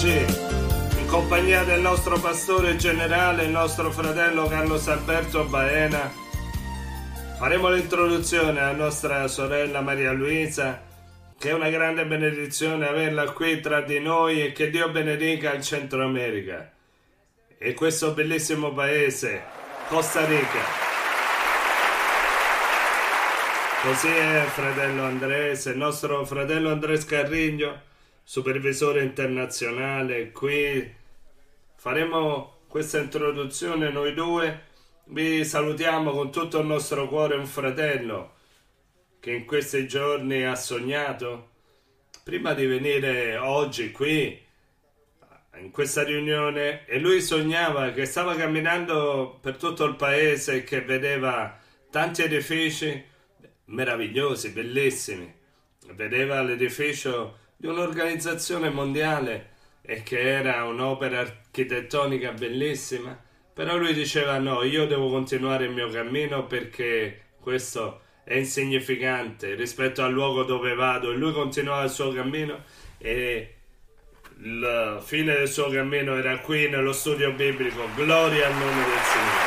oggi, in compagnia del nostro pastore generale, il nostro fratello Carlos Alberto Baena, faremo l'introduzione a nostra sorella Maria Luisa, che è una grande benedizione averla qui tra di noi, e che Dio benedica il Centro America e questo bellissimo paese, Costa Rica. Così è fratello Andres, il nostro fratello Andres Carrigno, supervisore internazionale. Qui faremo questa introduzione noi due. Vi salutiamo con tutto il nostro cuore un fratello che in questi giorni ha sognato, prima di venire oggi qui in questa riunione, e lui sognava che stava camminando per tutto il paese e che vedeva tanti edifici meravigliosi, bellissimi. Vedeva l'edificio di un'organizzazione mondiale e che era un'opera architettonica bellissima, però lui diceva no, io devo continuare il mio cammino perché questo è insignificante rispetto al luogo dove vado. E lui continuava il suo cammino e la fine del suo cammino era qui nello studio biblico. Gloria al nome del Signore.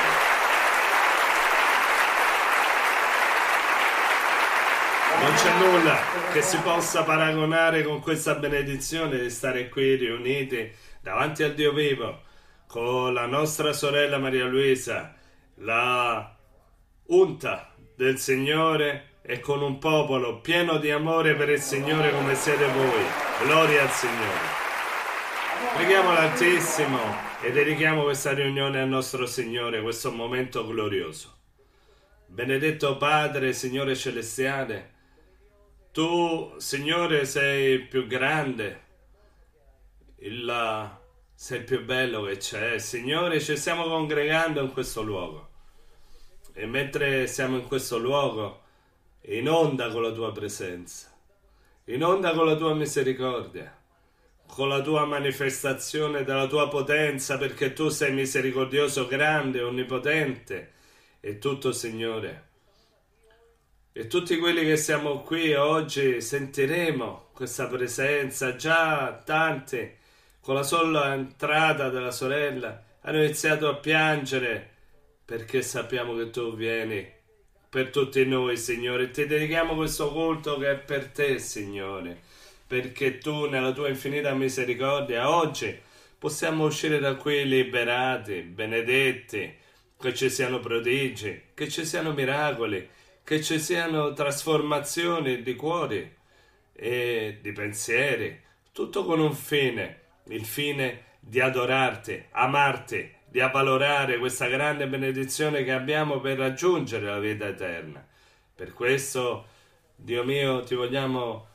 Non c'è nulla che si possa paragonare con questa benedizione di stare qui riuniti davanti al Dio vivo con la nostra sorella Maria Luisa, la unta del Signore, e con un popolo pieno di amore per il Signore come siete voi. Gloria al Signore. Preghiamo l'Altissimo e dedichiamo questa riunione al nostro Signore, questo momento glorioso. Benedetto Padre, Signore Celestiale, Tu, Signore, sei più grande, sei il più bello che c'è. Signore, ci stiamo congregando in questo luogo e mentre siamo in questo luogo, inonda con la Tua presenza, inonda con la Tua misericordia, con la Tua manifestazione della Tua potenza, perché Tu sei misericordioso, grande, onnipotente e tutto, Signore. E tutti quelli che siamo qui oggi sentiremo questa presenza. Già tanti, con la sola entrata della sorella, hanno iniziato a piangere perché sappiamo che Tu vieni per tutti noi, Signore. Ti dedichiamo questo culto che è per Te, Signore, perché Tu nella Tua infinita misericordia oggi possiamo uscire da qui liberati, benedetti, che ci siano prodigi, che ci siano miracoli, che ci siano trasformazioni di cuori e di pensieri, tutto con un fine, il fine di adorarti, amarti, di avvalorare questa grande benedizione che abbiamo per raggiungere la vita eterna. Per questo, Dio mio, Ti vogliamo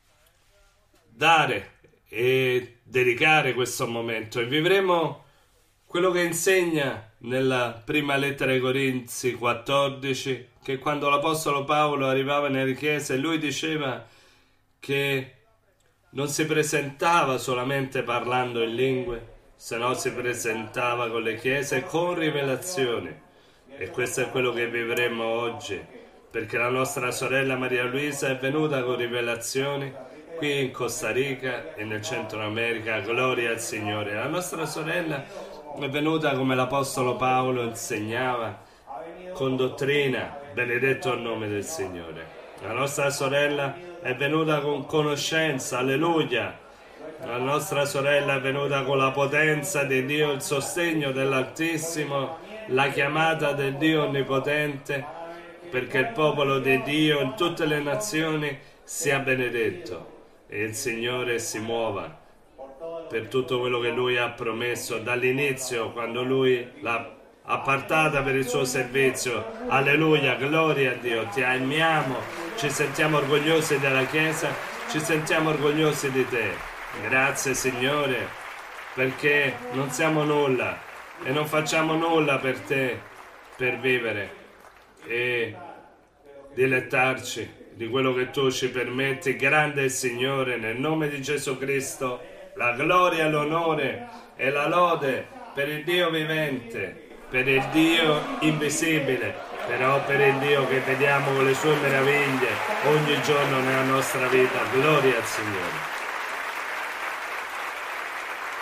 dare e dedicare questo momento, e vivremo quello che insegna nella prima lettera ai Corinzi 14, che quando l'Apostolo Paolo arrivava nelle chiese, lui diceva che non si presentava solamente parlando in lingue, se no si presentava con le chiese con rivelazioni. E questo è quello che vivremo oggi, perché la nostra sorella Maria Luisa è venuta con rivelazioni qui in Costa Rica e nel Centro America. Gloria al Signore. La nostra sorella è venuta come l'Apostolo Paolo insegnava, con dottrina. Benedetto il nome del Signore. La nostra sorella è venuta con conoscenza. Alleluia. La nostra sorella è venuta con la potenza di Dio, il sostegno dell'Altissimo, la chiamata del Dio Onnipotente, perché il popolo di Dio in tutte le nazioni sia benedetto e il Signore si muova per tutto quello che Lui ha promesso dall'inizio, quando Lui l'ha appartata per il suo servizio. Alleluia, gloria a Dio. Ti amiamo, ci sentiamo orgogliosi della Chiesa, ci sentiamo orgogliosi di Te. Grazie, Signore, perché non siamo nulla e non facciamo nulla per Te, per vivere e dilettarci di quello che Tu ci permetti. Grande Signore, nel nome di Gesù Cristo, la gloria, l'onore e la lode per il Dio vivente, per il Dio invisibile, però per il Dio che vediamo con le sue meraviglie ogni giorno nella nostra vita. Gloria al Signore.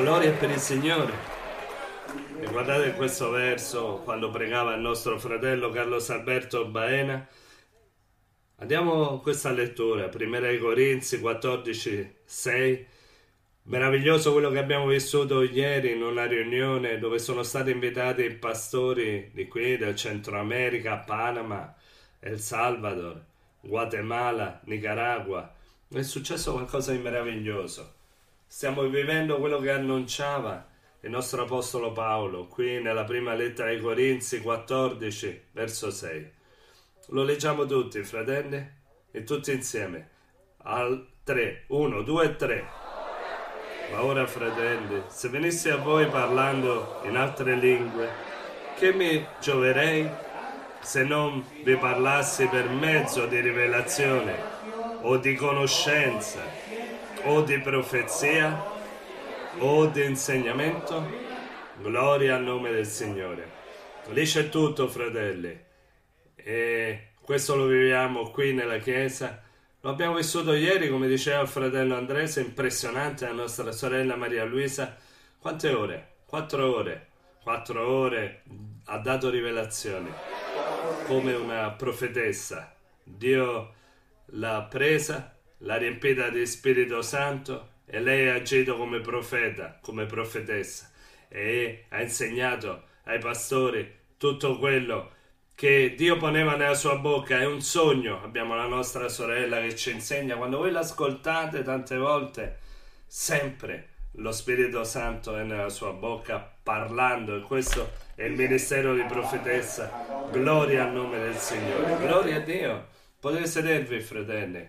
Gloria per il Signore. E guardate questo verso quando pregava il nostro fratello Carlos Alberto Baena. Andiamo a questa lettura, 1 Corinzi 14, 6. Meraviglioso quello che abbiamo vissuto ieri in una riunione dove sono stati invitati i pastori di qui, del Centro America, Panama, El Salvador, Guatemala, Nicaragua. È successo qualcosa di meraviglioso. Stiamo vivendo quello che annunciava il nostro Apostolo Paolo qui nella prima lettera ai Corinzi 14, verso 6. Lo leggiamo tutti, fratelli, e tutti insieme. Al 3, 1, 2, 3. Ma ora, fratelli, se venissi a voi parlando in altre lingue, che mi gioverei se non vi parlassi per mezzo di rivelazione o di conoscenza o di profezia o di insegnamento? Gloria al nome del Signore. Lì c'è tutto, fratelli, e questo lo viviamo qui nella Chiesa. Lo abbiamo vissuto ieri, come diceva il fratello Andrés, impressionante, la nostra sorella Maria Luisa. Quante ore? 4 ore. 4 ore ha dato rivelazioni come una profetessa. Dio l'ha presa, l'ha riempita di Spirito Santo e lei ha agito come profeta, come profetessa, e ha insegnato ai pastori tutto quello che Dio poneva nella sua bocca. È un sogno. Abbiamo la nostra sorella che ci insegna. Quando voi l'ascoltate tante volte, sempre lo Spirito Santo è nella sua bocca parlando, e questo è il ministero di profetessa. Gloria al nome del Signore. Gloria a Dio. Potete sedervi, fratelli.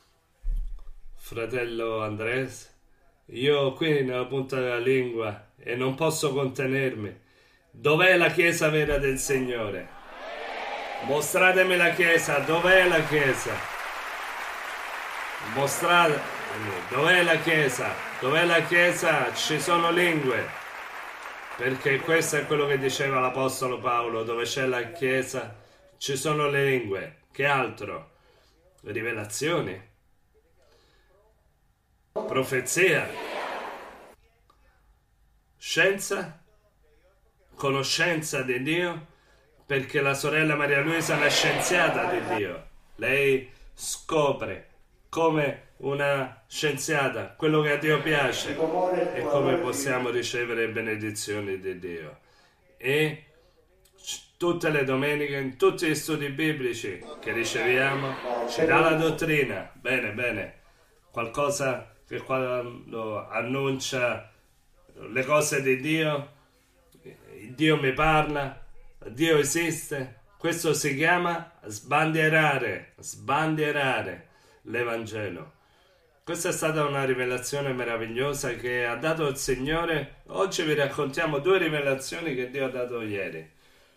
Fratello Andrés, io qui nella punta della lingua e non posso contenermi. Dov'è la Chiesa vera del Signore? Mostratemi la Chiesa. Dov'è la Chiesa? Mostratemi. Dov'è la Chiesa? Dov'è la Chiesa? Ci sono lingue. Perché questo è quello che diceva l'Apostolo Paolo. Dove c'è la Chiesa ci sono le lingue. Che altro? Rivelazioni, profezia, scienza, conoscenza di Dio, perché la sorella Maria Luisa è una scienziata di Dio. Lei scopre come una scienziata quello che a Dio piace e come possiamo ricevere benedizioni di Dio. E tutte le domeniche, in tutti gli studi biblici che riceviamo, ci dà la dottrina. Bene, bene. Qualcosa che quando annuncia le cose di Dio, Dio mi parla, Dio esiste. Questo si chiama sbandierare l'Evangelo. Questa è stata una rivelazione meravigliosa che ha dato il Signore. Oggi vi raccontiamo 2 rivelazioni che Dio ha dato ieri.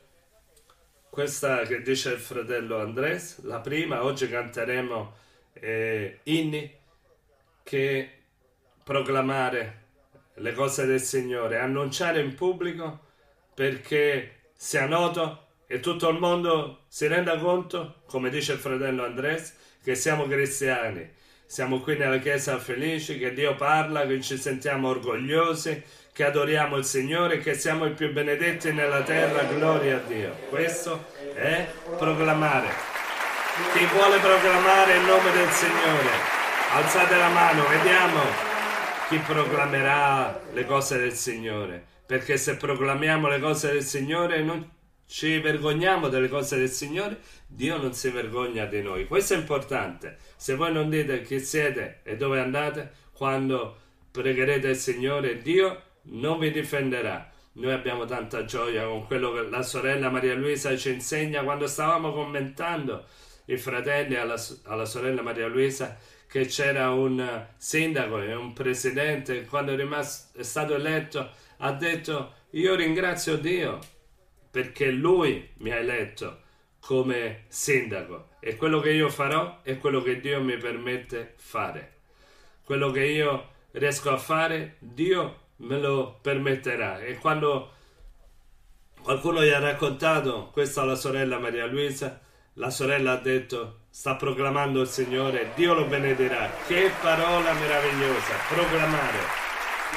Questa che dice il fratello Andrés, la prima. Oggi canteremo inni che proclamare le cose del Signore, annunciare in pubblico perché sia noto e tutto il mondo si renda conto, come dice il fratello Andrés, che siamo cristiani. Siamo qui nella Chiesa felici, che Dio parla, che ci sentiamo orgogliosi, che adoriamo il Signore, che siamo i più benedetti nella terra. Gloria a Dio. Questo è proclamare. Chi vuole proclamare il nome del Signore? Alzate la mano, vediamo chi proclamerà le cose del Signore. Perché se proclamiamo le cose del Signore non ci vergogniamo delle cose del Signore, Dio non si vergogna di noi. Questo è importante. Se voi non dite chi siete e dove andate, quando pregherete il Signore, Dio non vi difenderà. Noi abbiamo tanta gioia con quello che la sorella Maria Luisa ci insegna. Quando stavamo commentando i fratelli alla sorella Maria Luisa, che c'era un sindaco e un presidente, quando è stato eletto, ha detto: io ringrazio Dio perché Lui mi ha eletto come sindaco, e quello che io farò è quello che Dio mi permette fare. Quello che io riesco a fare, Dio me lo permetterà. E quando qualcuno gli ha raccontato questo alla sorella Maria Luisa, la sorella ha detto: sta proclamando il Signore, Dio lo benedirà. Che parola meravigliosa, proclamare.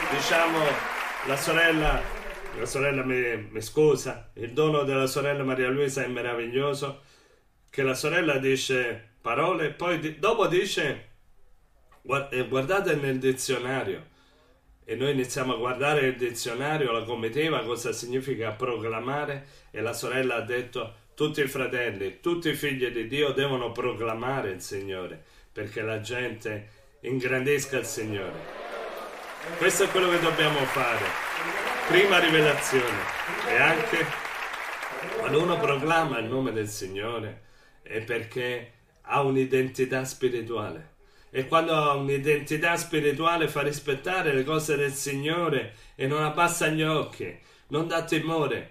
diciamo, la sorella mi scusa, il dono della sorella Maria Luisa è meraviglioso, che la sorella dice parole e poi dopo dice guardate nel dizionario. E noi iniziamo a guardare il dizionario, la comitiva, cosa significa proclamare, e la sorella ha detto tutti i fratelli, tutti i figli di Dio devono proclamare il Signore, perché la gente ingrandisca il Signore. Questo è quello che dobbiamo fare. Prima rivelazione. E anche quando uno proclama il nome del Signore è perché ha un'identità spirituale. E quando ha un'identità spirituale fa rispettare le cose del Signore e non abbassa gli occhi, non dà timore.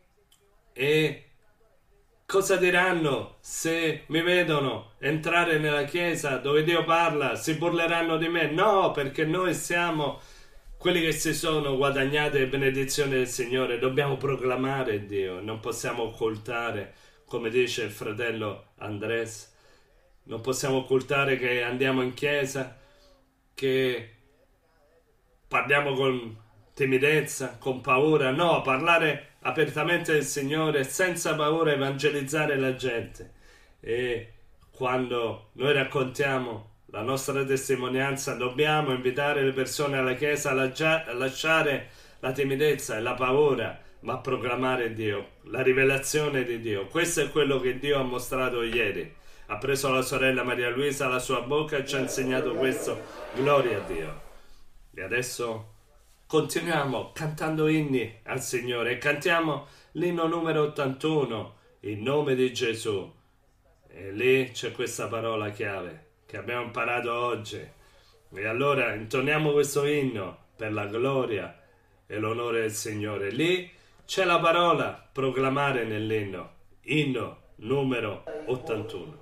E cosa diranno se mi vedono entrare nella chiesa dove Dio parla? Si burleranno di me? No, perché noi siamo quelli che si sono guadagnati le benedizioni del Signore. Dobbiamo proclamare Dio, non possiamo occultare, come dice il fratello Andres. Non possiamo occultare che andiamo in chiesa, che parliamo con timidezza, con paura. No, parlare apertamente del Signore, senza paura, evangelizzare la gente. E quando noi raccontiamo la nostra testimonianza, dobbiamo invitare le persone alla chiesa a lasciare la timidezza e la paura, ma a proclamare Dio, la rivelazione di Dio. Questo è quello che Dio ha mostrato ieri. Ha preso la sorella Maria Luisa alla sua bocca e ci ha insegnato questo. Gloria a Dio. E adesso continuiamo cantando inni al Signore e cantiamo l'inno numero 81, in nome di Gesù. E lì c'è questa parola chiave che abbiamo imparato oggi. E allora intoniamo questo inno per la gloria e l'onore del Signore. Lì c'è la parola proclamare nell'inno. Inno numero 81.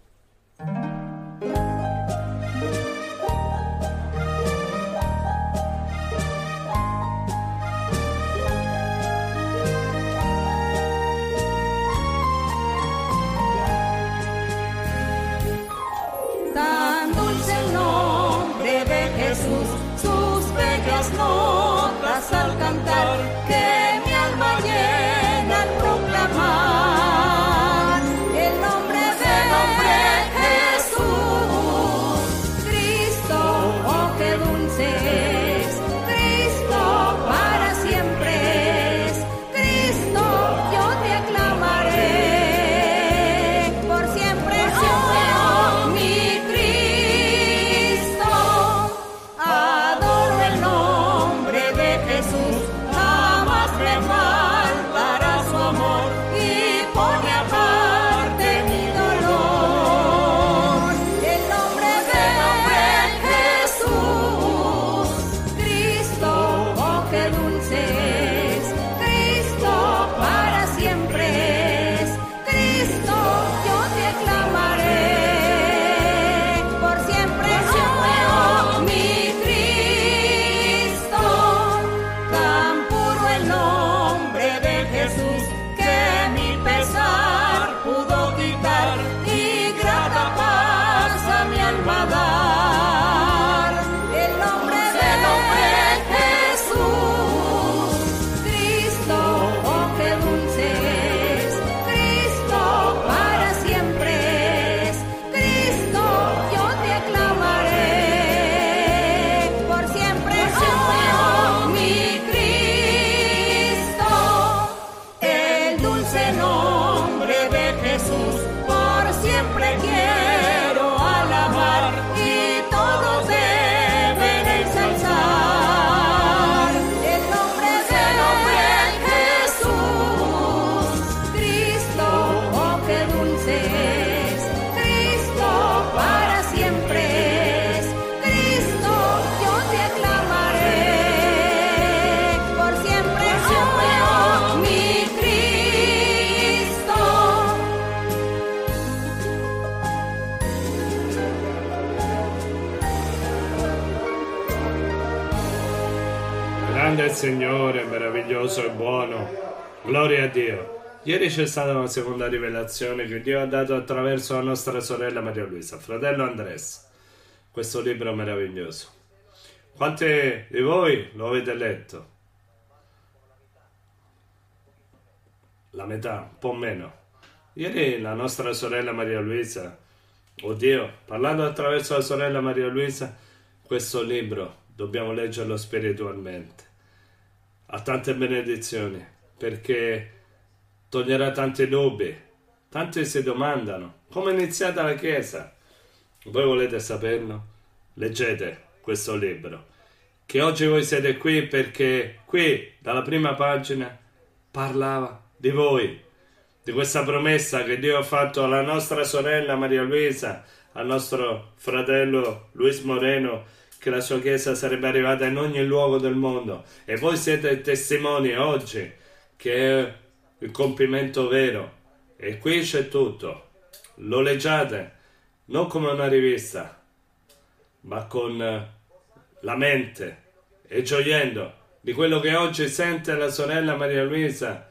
Tan dulce el nombre de Jesús, sus bellas notas al cantar, que mi alma llena al proclamar el nombre de Jesús. Cristo, oh qué dulce es, Cristo para siempre es, Cristo yo te aclamaré, por siempre, oh mi Cristo. Adoro el nombre de Jesús, jamás le faltará su amor y pone aparte mi dolor. El nombre de Jesús, Cristo, oh qué dulce es, Cristo para siempre es, Cristo yo te aclamaré, por siempre, oh mi Cristo. Tan puro el nombre de Jesús, que mi pesar pudo quitar y grata paz a mi alma dar. El nombre de Jesús, Cristo, oh qué dulce es, Cristo para siempre es, Cristo yo te aclamaré, por siempre, oh mi Cristo. El dulce nombre de Jesús, por siempre quiero alabar y todos deben ensalzar. El nombre de Jesús, Cristo, oh qué dulce es, Cristo para siempre es, Cristo yo te aclamaré, por siempre, oh mi Cristo. Grande il Signore, meraviglioso e buono. Gloria a Dio. Ieri c'è stata una seconda rivelazione che Dio ha dato attraverso la nostra sorella Maria Luisa, fratello Andres. Questo libro meraviglioso. Quanti di voi lo avete letto? La metà, un po' meno. Ieri la nostra sorella Maria Luisa, oddio, parlando attraverso la sorella Maria Luisa, questo libro dobbiamo leggerlo spiritualmente. Ha tante benedizioni, perché toglierà tanti dubbi. Tanti si domandano, come è iniziata la Chiesa? Voi volete saperlo? Leggete questo libro. Che oggi voi siete qui perché qui, dalla prima pagina, parlava di voi, di questa promessa che Dio ha fatto alla nostra sorella Maria Luisa, al nostro fratello Luis Moreno, che la sua Chiesa sarebbe arrivata in ogni luogo del mondo. E voi siete testimoni oggi che è il compimento vero. E qui c'è tutto. Lo leggiate, non come una rivista, ma con la mente e gioiendo di quello che oggi sente la sorella Maria Luisa.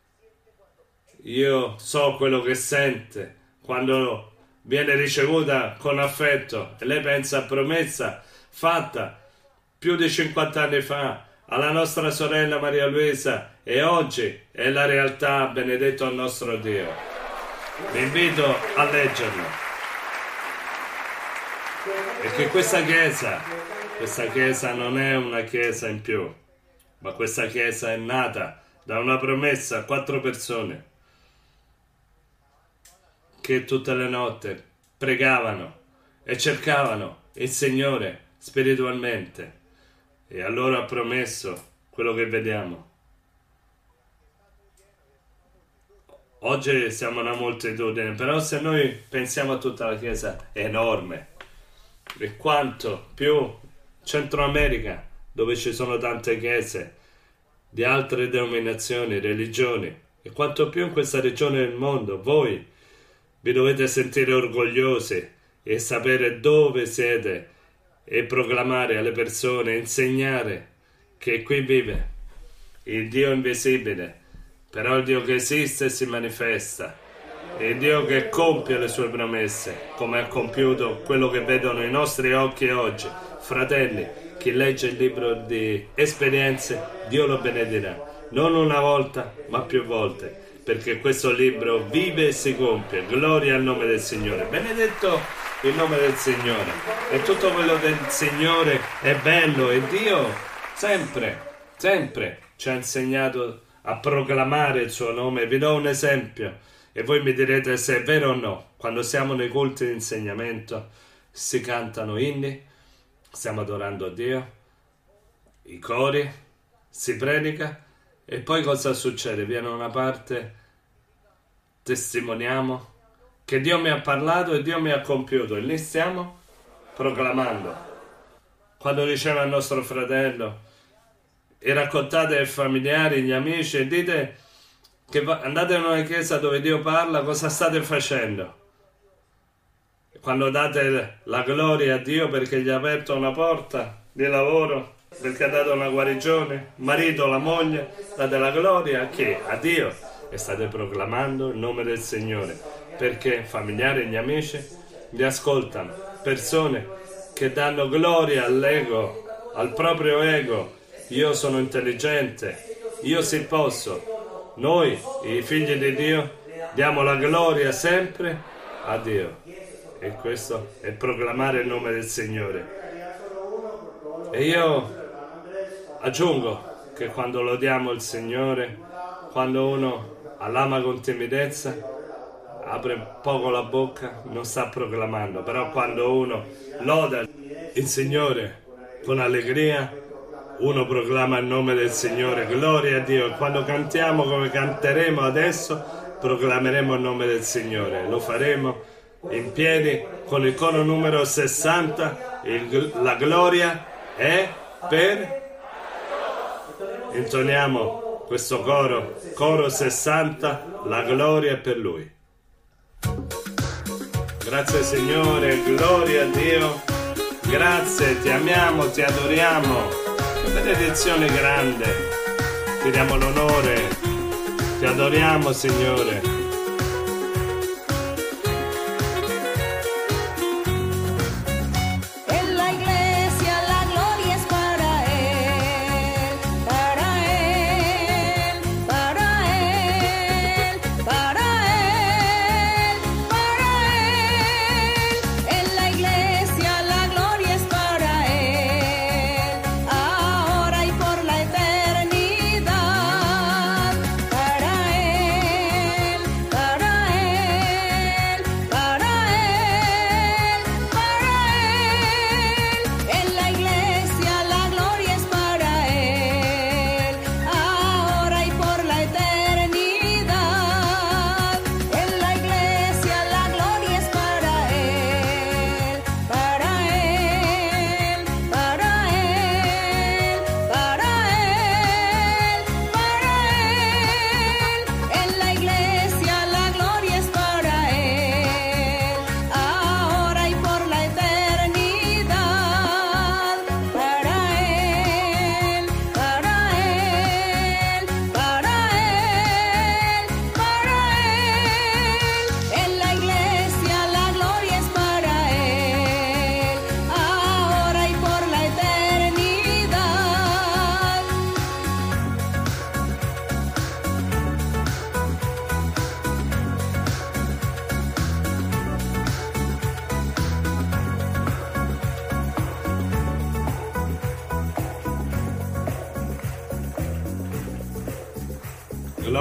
Io so quello che sente quando viene ricevuta con affetto e lei pensa a promessa fatta più di 50 anni fa alla nostra sorella Maria Luisa e oggi è la realtà, benedetto al nostro Dio. Vi invito a leggerlo. E che questa Chiesa non è una Chiesa in più, ma questa Chiesa è nata da una promessa a 4 persone che tutte le notti pregavano e cercavano il Signore spiritualmente, e a loro ha promesso quello che vediamo. Oggi siamo una moltitudine, però se noi pensiamo a tutta la Chiesa è enorme, e quanto più Centro America, dove ci sono tante chiese di altre denominazioni, religioni, e quanto più in questa regione del mondo, voi vi dovete sentire orgogliosi e sapere dove siete e proclamare alle persone, insegnare che qui vive il Dio invisibile, però il Dio che esiste e si manifesta, il Dio che compie le sue promesse, come ha compiuto quello che vedono i nostri occhi oggi. Fratelli, chi legge il libro di esperienze, Dio lo benedirà, non una volta, ma più volte, perché questo libro vive e si compie. Gloria al nome del Signore. Benedetto il nome del Signore. E tutto quello del Signore è bello, e Dio sempre ci ha insegnato a proclamare il suo nome. Vi do un esempio e voi mi direte se è vero o no. Quando siamo nei culti di insegnamento si cantano inni, stiamo adorando Dio, i cori, si predica, e poi cosa succede? Viene una parte, testimoniamo che Dio mi ha parlato e Dio mi ha compiuto, e lì stiamo proclamando. Quando diceva al nostro fratello, e raccontate ai familiari, agli amici, e dite che andate in una chiesa dove Dio parla, cosa state facendo? Quando date la gloria a Dio perché gli ha aperto una porta di lavoro, perché ha dato una guarigione, marito, la moglie, date la gloria a chi? A Dio, e state proclamando il nome del Signore, perché familiari e gli amici vi ascoltano, persone che danno gloria all'ego, al proprio ego. Io sono intelligente, io sì posso. Noi, i figli di Dio, diamo la gloria sempre a Dio, e questo è proclamare il nome del Signore. E io aggiungo che quando lodiamo il Signore, quando uno l'ama con timidezza, apre poco la bocca, non sta proclamando, però quando uno loda il Signore con allegria, uno proclama il nome del Signore, gloria a Dio. E quando cantiamo come canteremo adesso, proclameremo il nome del Signore. Lo faremo in piedi con il coro numero 60, la gloria è per... Intoniamo questo coro 60, la gloria è per Lui. Grazie Signore, gloria a Dio, grazie, ti amiamo, ti adoriamo, che benedizione grande, ti diamo l'onore, ti adoriamo Signore. En la iglesia la gloria es para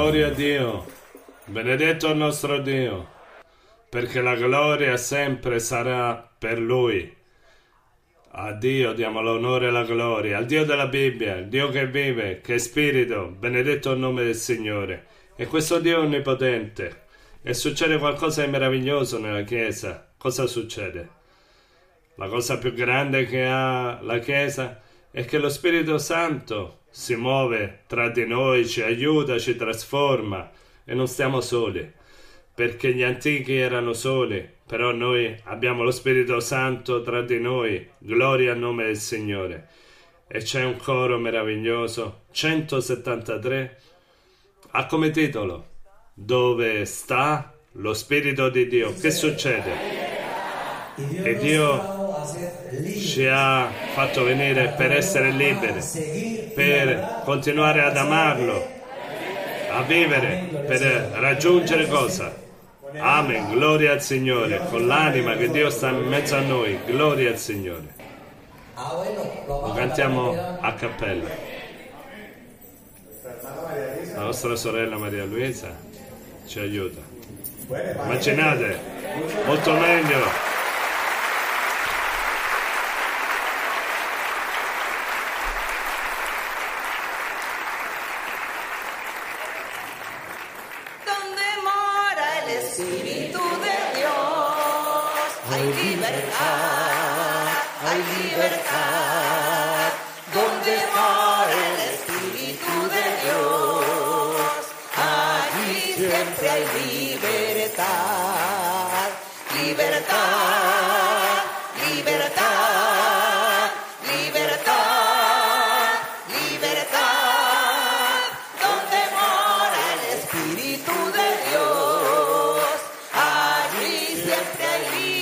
Gloria a Dio, benedetto il nostro Dio, perché la gloria sempre sarà per Lui. A Dio diamo l'onore e la gloria, al Dio della Bibbia, il Dio che vive, che è Spirito, benedetto il nome del Signore. E questo Dio è onnipotente. E succede qualcosa di meraviglioso nella Chiesa. Cosa succede? La cosa più grande che ha la Chiesa è che lo Spirito Santo si muove tra di noi, ci aiuta, ci trasforma e non stiamo soli, perché gli antichi erano soli, però noi abbiamo lo Spirito Santo tra di noi, gloria al nome del Signore. E c'è un coro meraviglioso, 173, ha come titolo Dove sta lo Spirito di Dio? Che succede? E Dio ci ha fatto venire per essere liberi, per continuare ad amarlo, a vivere, per raggiungere cosa? Amen, gloria al Signore, con l'anima che Dio sta in mezzo a noi, gloria al Signore. Lo cantiamo a cappella. La nostra sorella Maria Luisa ci aiuta. Immaginate, molto meglio. Hay libertad, donde mora el Espíritu de Dios, allí siempre hay libertad, libertad, libertad, libertad, libertad, donde mora el Espíritu de Dios, allí siempre hay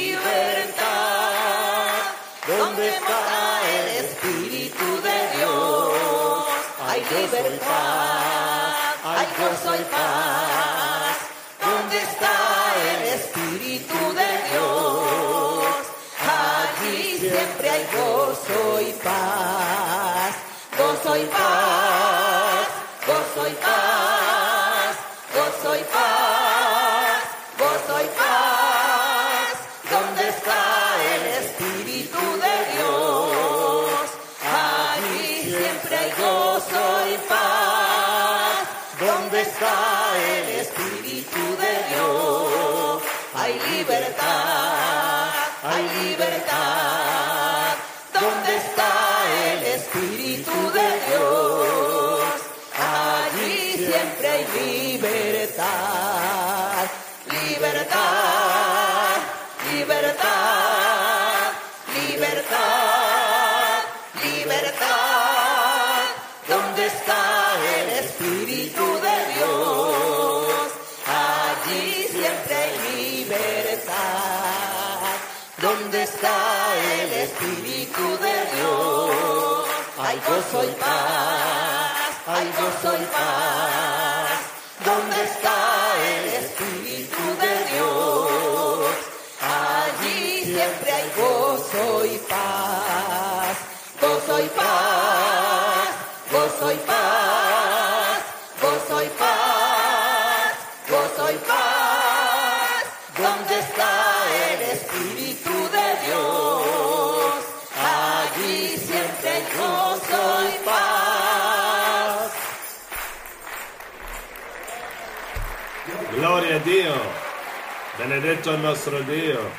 libertad. ¿Dónde está el Espíritu de Dios? Hay libertad, hay gozo y paz. ¿Dónde está el Espíritu de Dios? Allí siempre hay gozo y paz. Gozo y paz, gozo y paz, gozo y paz, gozo y paz. ¿Dónde está el Espíritu de Dios? Allí siempre hay gozo y paz. ¿Dónde está el Espíritu de Dios? Hay libertad, hay libertad. ¿Dónde está el Espíritu de Dios? Allí siempre hay libertad, libertad, libertad, libertad, libertad. ¿Dónde está el Espíritu de Dios? Allí siempre hay libertad. ¿Dónde está el Espíritu de Dios? Hay gozo y paz, hay gozo y paz. ¿Dónde está el Espíritu de Dios? Allí siempre hay gozo y paz, gozo y paz, gozo y paz, gozo y paz, gozo y paz. ¿Dónde está el Espíritu de Dios? Allí siempre hay gozo y paz. Gloria a Dio, benedetto il nostro Dio.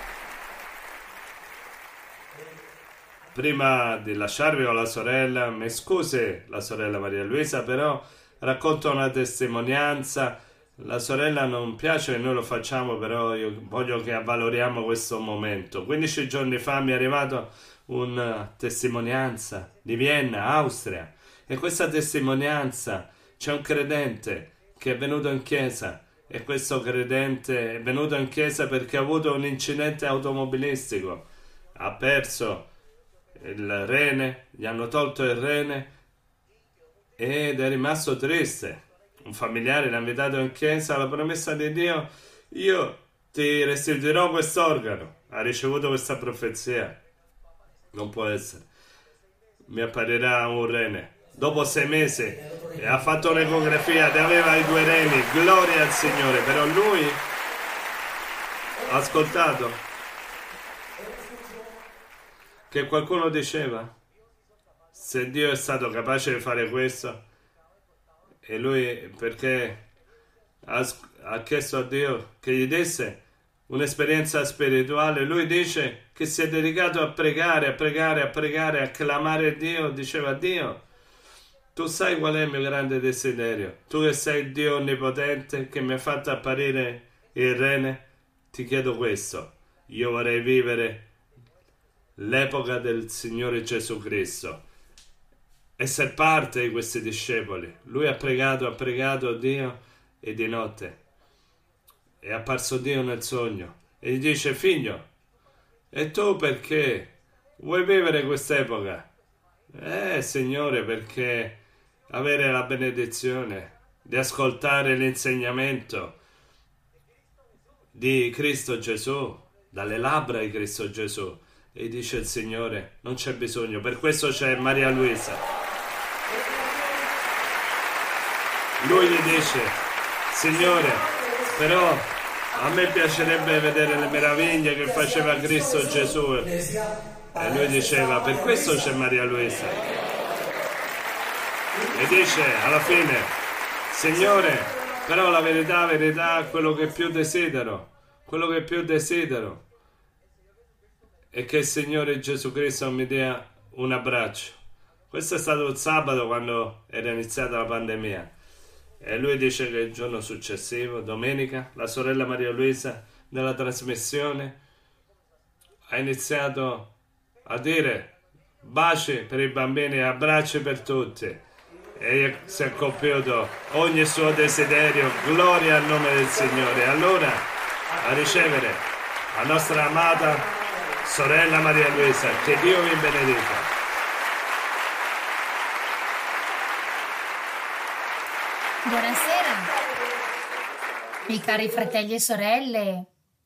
Prima di lasciarvi con la sorella, mi scusi la sorella Maria Luisa, però racconto una testimonianza. La sorella non piace che noi lo facciamo, però io voglio che avvaloriamo questo momento. 15 giorni fa mi è arrivata una testimonianza di Vienna, Austria, e questa testimonianza c'è un credente che è venuto in chiesa, e questo credente è venuto in chiesa perché ha avuto un incidente automobilistico, ha perso il rene, gli hanno tolto il rene ed è rimasto triste. Un familiare l'ha invitato in chiesa alla promessa di Dio: io ti restituirò quest'organo. Ha ricevuto questa profezia. Non può essere, mi apparirà un rene. Dopo 6 mesi e ha fatto un'ecografia ed aveva i 2 reni, gloria al Signore, però lui ha ascoltato che qualcuno diceva: se Dio è stato capace di fare questo, e lui perché ha chiesto a Dio che gli desse un'esperienza spirituale, lui dice che si è dedicato a pregare, a clamare Dio, diceva: Dio, tu sai qual è il mio grande desiderio, tu che sei il Dio onnipotente che mi ha fatto apparire il rene, ti chiedo questo: io vorrei vivere l'epoca del Signore Gesù Cristo, essere parte di questi discepoli. Lui ha pregato Dio, e di notte è apparso Dio nel sogno e gli dice: figlio, e tu perché vuoi vivere quest'epoca? Signore, perché avere la benedizione di ascoltare l'insegnamento di Cristo Gesù, dalle labbra di Cristo Gesù. E dice il Signore: non c'è bisogno, per questo c'è Maria Luisa. Lui gli dice: Signore, però a me piacerebbe vedere le meraviglie che faceva Cristo Gesù. E lui diceva: per questo c'è Maria Luisa. E dice alla fine: Signore, però la verità, quello che più desidero è che il Signore Gesù Cristo mi dia un abbraccio. Questo è stato il sabato, quando era iniziata la pandemia. E lui dice che il giorno successivo, domenica, la sorella Maria Luisa nella trasmissione ha iniziato a dire baci per i bambini e abbracci per tutti, e si è compiuto ogni suo desiderio. Gloria al nome del Signore. Allora, a ricevere la nostra amata sorella Maria Luisa, che Dio vi benedica. Buonasera, miei cari fratelli e sorelle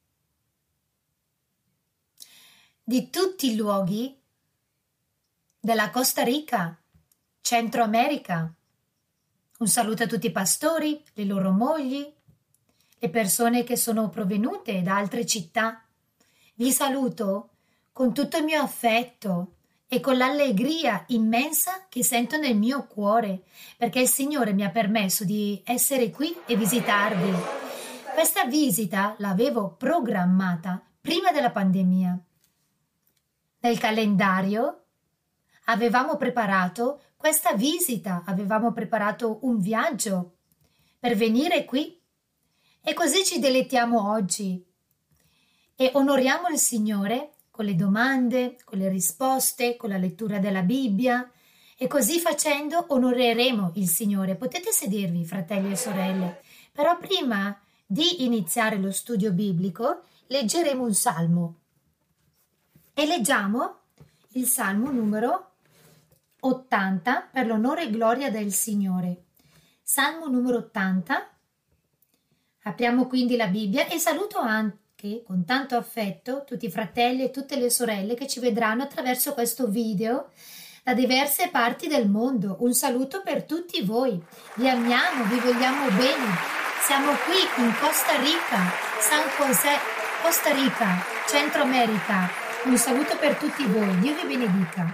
di tutti i luoghi della Costa Rica, Centro America. Un saluto a tutti i pastori, le loro mogli, le persone che sono provenute da altre città. Vi saluto con tutto il mio affetto e con l'allegria immensa che sento nel mio cuore, perché il Signore mi ha permesso di essere qui e visitarvi. Questa visita l'avevo programmata prima della pandemia. Nel calendario avevamo preparato questa visita, avevamo preparato un viaggio per venire qui, e così ci delettiamo oggi e onoriamo il Signore con le domande, con le risposte, con la lettura della Bibbia, e così facendo onoreremo il Signore. Potete sedervi, fratelli e sorelle, però prima di iniziare lo studio biblico leggeremo un salmo, e leggiamo il salmo numero 80 per l'onore e gloria del Signore. Salmo numero 80. Apriamo quindi la Bibbia e saluto anche con tanto affetto tutti i fratelli e tutte le sorelle che ci vedranno attraverso questo video da diverse parti del mondo. Un saluto per tutti voi. Vi amiamo, vi vogliamo bene. Siamo qui in Costa Rica, San José, Costa Rica, Centro America. Un saluto per tutti voi. Dio vi benedica.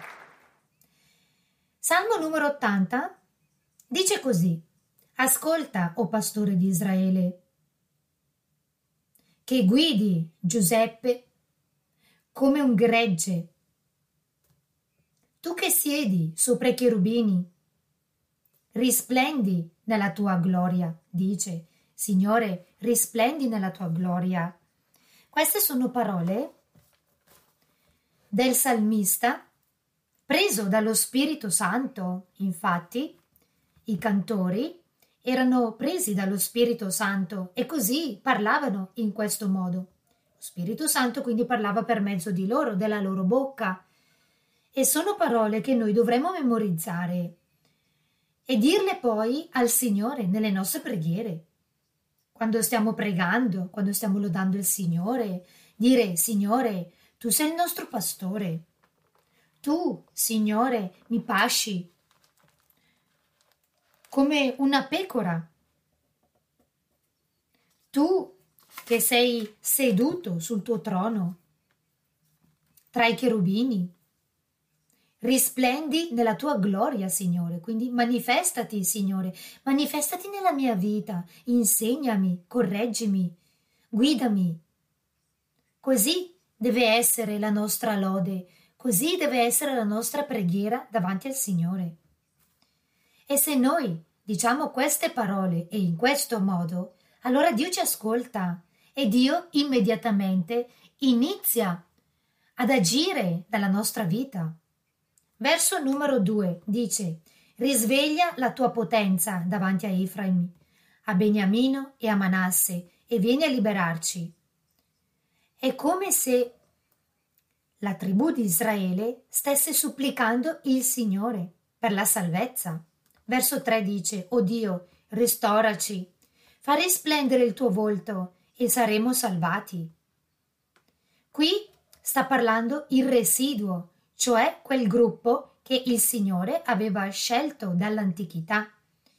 Salmo numero 80 dice così: ascolta, o pastore di Israele, che guidi Giuseppe come un gregge. Tu che siedi sopra i cherubini, risplendi nella tua gloria. Dice: Signore, risplendi nella tua gloria. Queste sono parole del salmista, preso dallo Spirito Santo. Infatti, i cantori erano presi dallo Spirito Santo e così parlavano in questo modo. Lo Spirito Santo quindi parlava per mezzo di loro, della loro bocca, e sono parole che noi dovremmo memorizzare e dirle poi al Signore nelle nostre preghiere. Quando stiamo pregando, quando stiamo lodando il Signore, dire: Signore, tu sei il nostro pastore. Tu, Signore, mi pasci come una pecora. Tu che sei seduto sul tuo trono tra i cherubini, risplendi nella tua gloria, Signore. Quindi manifestati, Signore, manifestati nella mia vita, insegnami, correggimi, guidami. Così deve essere la nostra lode, così deve essere la nostra preghiera davanti al Signore. E se noi diciamo queste parole e in questo modo, allora Dio ci ascolta e Dio immediatamente inizia ad agire nella nostra vita. Verso numero 2 dice: risveglia la tua potenza davanti a Efraim, a Beniamino e a Manasse, e vieni a liberarci. È come se la tribù di Israele stesse supplicando il Signore per la salvezza. Verso 3 dice: o Dio, restauraci, fa risplendere il tuo volto e saremo salvati. Qui sta parlando il residuo, cioè quel gruppo che il Signore aveva scelto dall'antichità.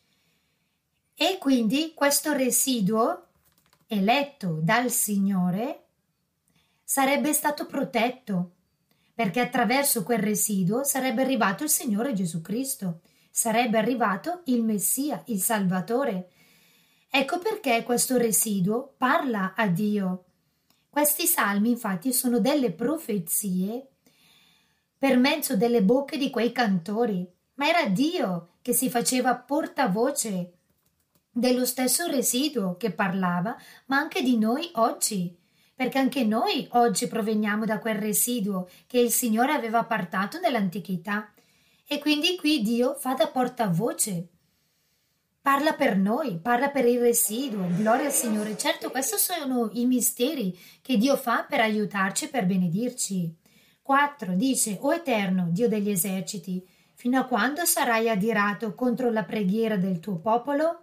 E quindi questo residuo, eletto dal Signore, sarebbe stato protetto, perché attraverso quel residuo sarebbe arrivato il Signore Gesù Cristo, sarebbe arrivato il Messia, il Salvatore. Ecco perché questo residuo parla a Dio. Questi salmi infatti sono delle profezie per mezzo delle bocche di quei cantori, ma era Dio che si faceva portavoce dello stesso residuo che parlava, ma anche di noi oggi, perché anche noi oggi proveniamo da quel residuo che il Signore aveva portato nell'antichità, e quindi qui Dio fa da portavoce. Parla per noi, parla per il residuo, gloria al Signore. Certo, questi sono i misteri che Dio fa per aiutarci, per benedirci. 4 dice: o Eterno, Dio degli eserciti, fino a quando sarai adirato contro la preghiera del tuo popolo?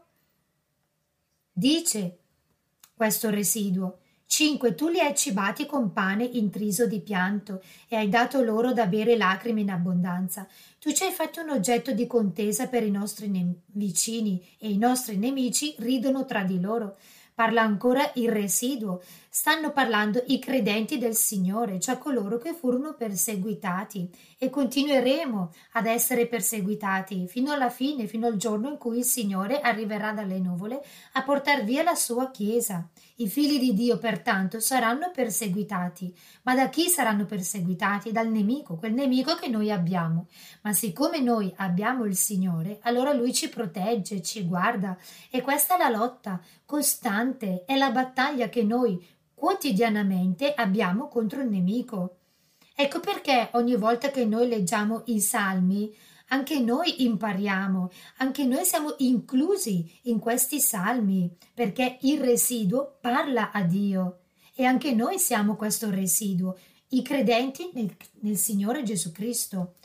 Dice questo residuo: 5 tu li hai cibati con pane intriso di pianto e hai dato loro da bere lacrime in abbondanza. Tu ci hai fatto un oggetto di contesa per i nostri vicini e i nostri nemici ridono tra di loro. Parla ancora il residuo. Stanno parlando i credenti del Signore, cioè coloro che furono perseguitati, e continueremo ad essere perseguitati fino alla fine, fino al giorno in cui il Signore arriverà dalle nuvole a portar via la sua Chiesa. I figli di Dio pertanto saranno perseguitati. Ma da chi saranno perseguitati? Dal nemico, quel nemico che noi abbiamo. Ma siccome noi abbiamo il Signore, allora Lui ci protegge, ci guarda, e questa è la lotta costante, è la battaglia che noi quotidianamente abbiamo contro il nemico. Ecco perché ogni volta che noi leggiamo i salmi, anche noi impariamo, anche noi siamo inclusi in questi salmi, perché il residuo parla a Dio e anche noi siamo questo residuo, i credenti nel Signore Gesù Cristo.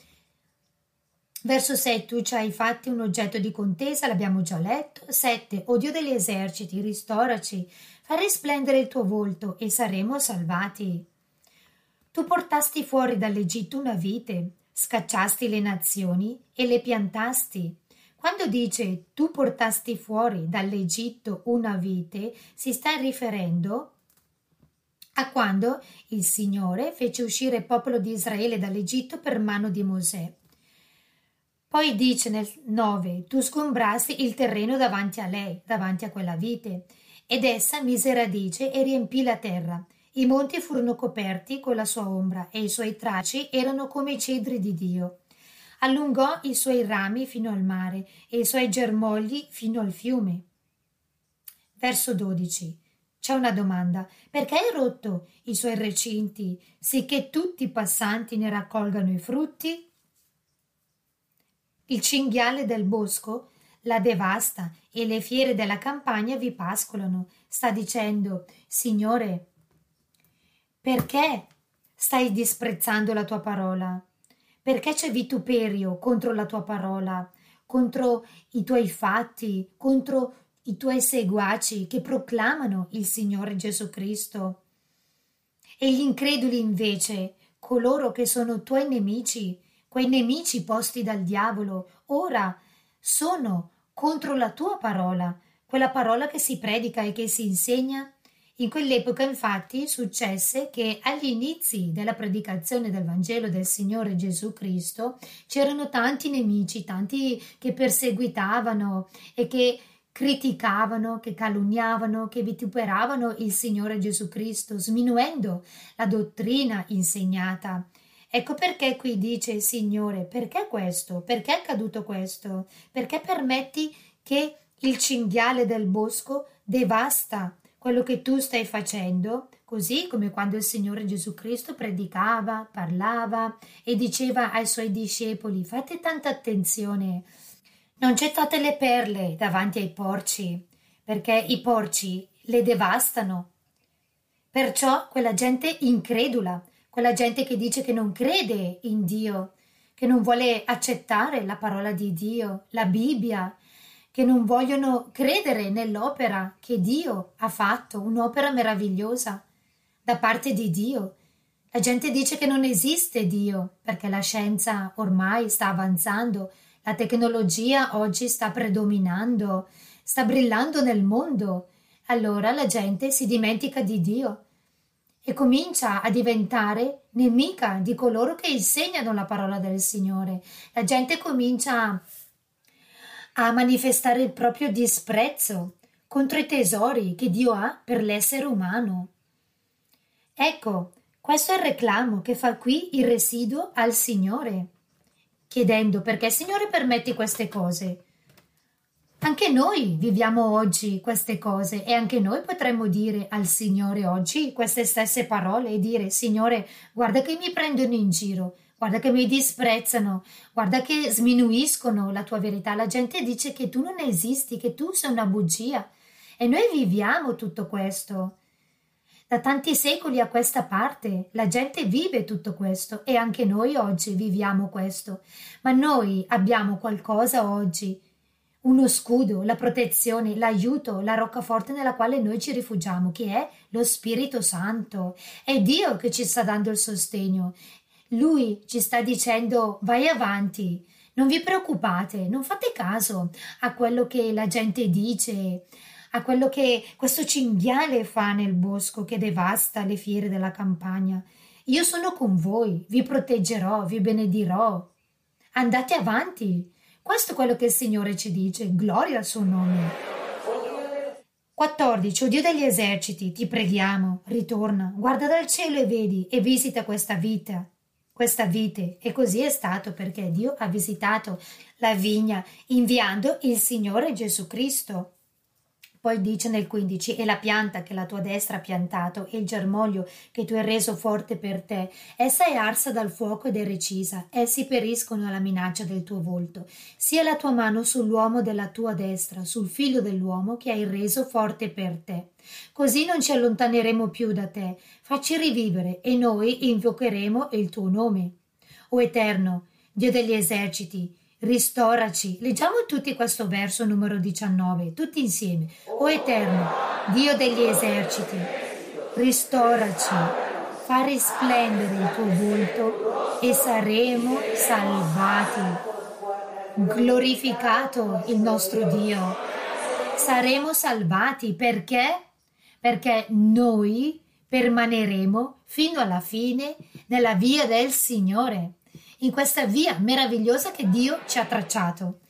Verso 6 tu ci hai fatti un oggetto di contesa, l'abbiamo già letto. 7 o Dio degli eserciti, ristoraci, fa risplendere il tuo volto e saremo salvati. Tu portasti fuori dall'Egitto una vite, scacciasti le nazioni e le piantasti. Quando dice tu portasti fuori dall'Egitto una vite, si sta riferendo a quando il Signore fece uscire il popolo di Israele dall'Egitto per mano di Mosè. Poi dice nel 9, tu sgombrasti il terreno davanti a lei, davanti a quella vite, ed essa mise radice e riempì la terra. I monti furono coperti con la sua ombra e i suoi tracci erano come i cedri di Dio. Allungò i suoi rami fino al mare e i suoi germogli fino al fiume. Verso 12. C'è una domanda. Perché hai rotto i suoi recinti, sicché tutti i passanti ne raccolgano i frutti? Il cinghiale del bosco la devasta e le fiere della campagna vi pascolano. Sta dicendo: Signore, perché stai disprezzando la tua parola? Perché c'è vituperio contro la tua parola, contro i tuoi fatti, contro i tuoi seguaci che proclamano il Signore Gesù Cristo? E gli increduli invece, coloro che sono tuoi nemici, quei nemici posti dal diavolo, ora sono contro la tua parola, quella parola che si predica e che si insegna. In quell'epoca infatti successe che agli inizi della predicazione del Vangelo del Signore Gesù Cristo c'erano tanti nemici, tanti che perseguitavano e che criticavano, che calunniavano, che vituperavano il Signore Gesù Cristo, sminuendo la dottrina insegnata. Ecco perché qui dice il Signore: perché questo? Perché è accaduto questo? Perché permetti che il cinghiale del bosco devasta quello che tu stai facendo, così come quando il Signore Gesù Cristo predicava, parlava e diceva ai suoi discepoli: fate tanta attenzione, non gettate le perle davanti ai porci, perché i porci le devastano. Perciò quella gente incredula, quella gente che dice che non crede in Dio, che non vuole accettare la parola di Dio, la Bibbia, che non vogliono credere nell'opera che Dio ha fatto, un'opera meravigliosa da parte di Dio. La gente dice che non esiste Dio, perché la scienza ormai sta avanzando, la tecnologia oggi sta predominando, sta brillando nel mondo. Allora la gente si dimentica di Dio e comincia a diventare nemica di coloro che insegnano la parola del Signore. La gente comincia a manifestare il proprio disprezzo contro i tesori che Dio ha per l'essere umano. Ecco, questo è il reclamo che fa qui il residuo al Signore, chiedendo: perché Signore permetti queste cose? Anche noi viviamo oggi queste cose e anche noi potremmo dire al Signore oggi queste stesse parole e dire: Signore, guarda che mi prendono in giro, guarda che mi disprezzano, guarda che sminuiscono la tua verità. La gente dice che tu non esisti, che tu sei una bugia. E noi viviamo tutto questo. Da tanti secoli a questa parte la gente vive tutto questo e anche noi oggi viviamo questo. Ma noi abbiamo qualcosa oggi, uno scudo, la protezione, l'aiuto, la roccaforte nella quale noi ci rifugiamo, che è lo Spirito Santo. È Dio che ci sta dando il sostegno. Lui ci sta dicendo: vai avanti, non vi preoccupate, non fate caso a quello che la gente dice, a quello che questo cinghiale fa nel bosco che devasta le fiere della campagna. Io sono con voi, vi proteggerò, vi benedirò. Andate avanti. Questo è quello che il Signore ci dice. Gloria al suo nome. 14. O Dio degli eserciti, ti preghiamo, ritorna, guarda dal cielo e vedi e visita questa vite. E così è stato, perché Dio ha visitato la vigna inviando il Signore Gesù Cristo. Poi dice nel 15: e la pianta che la tua destra ha piantato e il germoglio che tu hai reso forte per te, essa è arsa dal fuoco ed è recisa, essi periscono alla minaccia del tuo volto. Sia la tua mano sull'uomo della tua destra, sul figlio dell'uomo che hai reso forte per te. Così non ci allontaneremo più da te, facci rivivere e noi invocheremo il tuo nome. O Eterno, Dio degli eserciti, ristoraci. Leggiamo tutti questo verso numero 19, tutti insieme. O Eterno, Dio degli eserciti, ristoraci, fa risplendere il tuo volto e saremo salvati. Glorificato il nostro Dio. Saremo salvati perché? Perché noi permaneremo fino alla fine nella via del Signore, in questa via meravigliosa che Dio ci ha tracciato.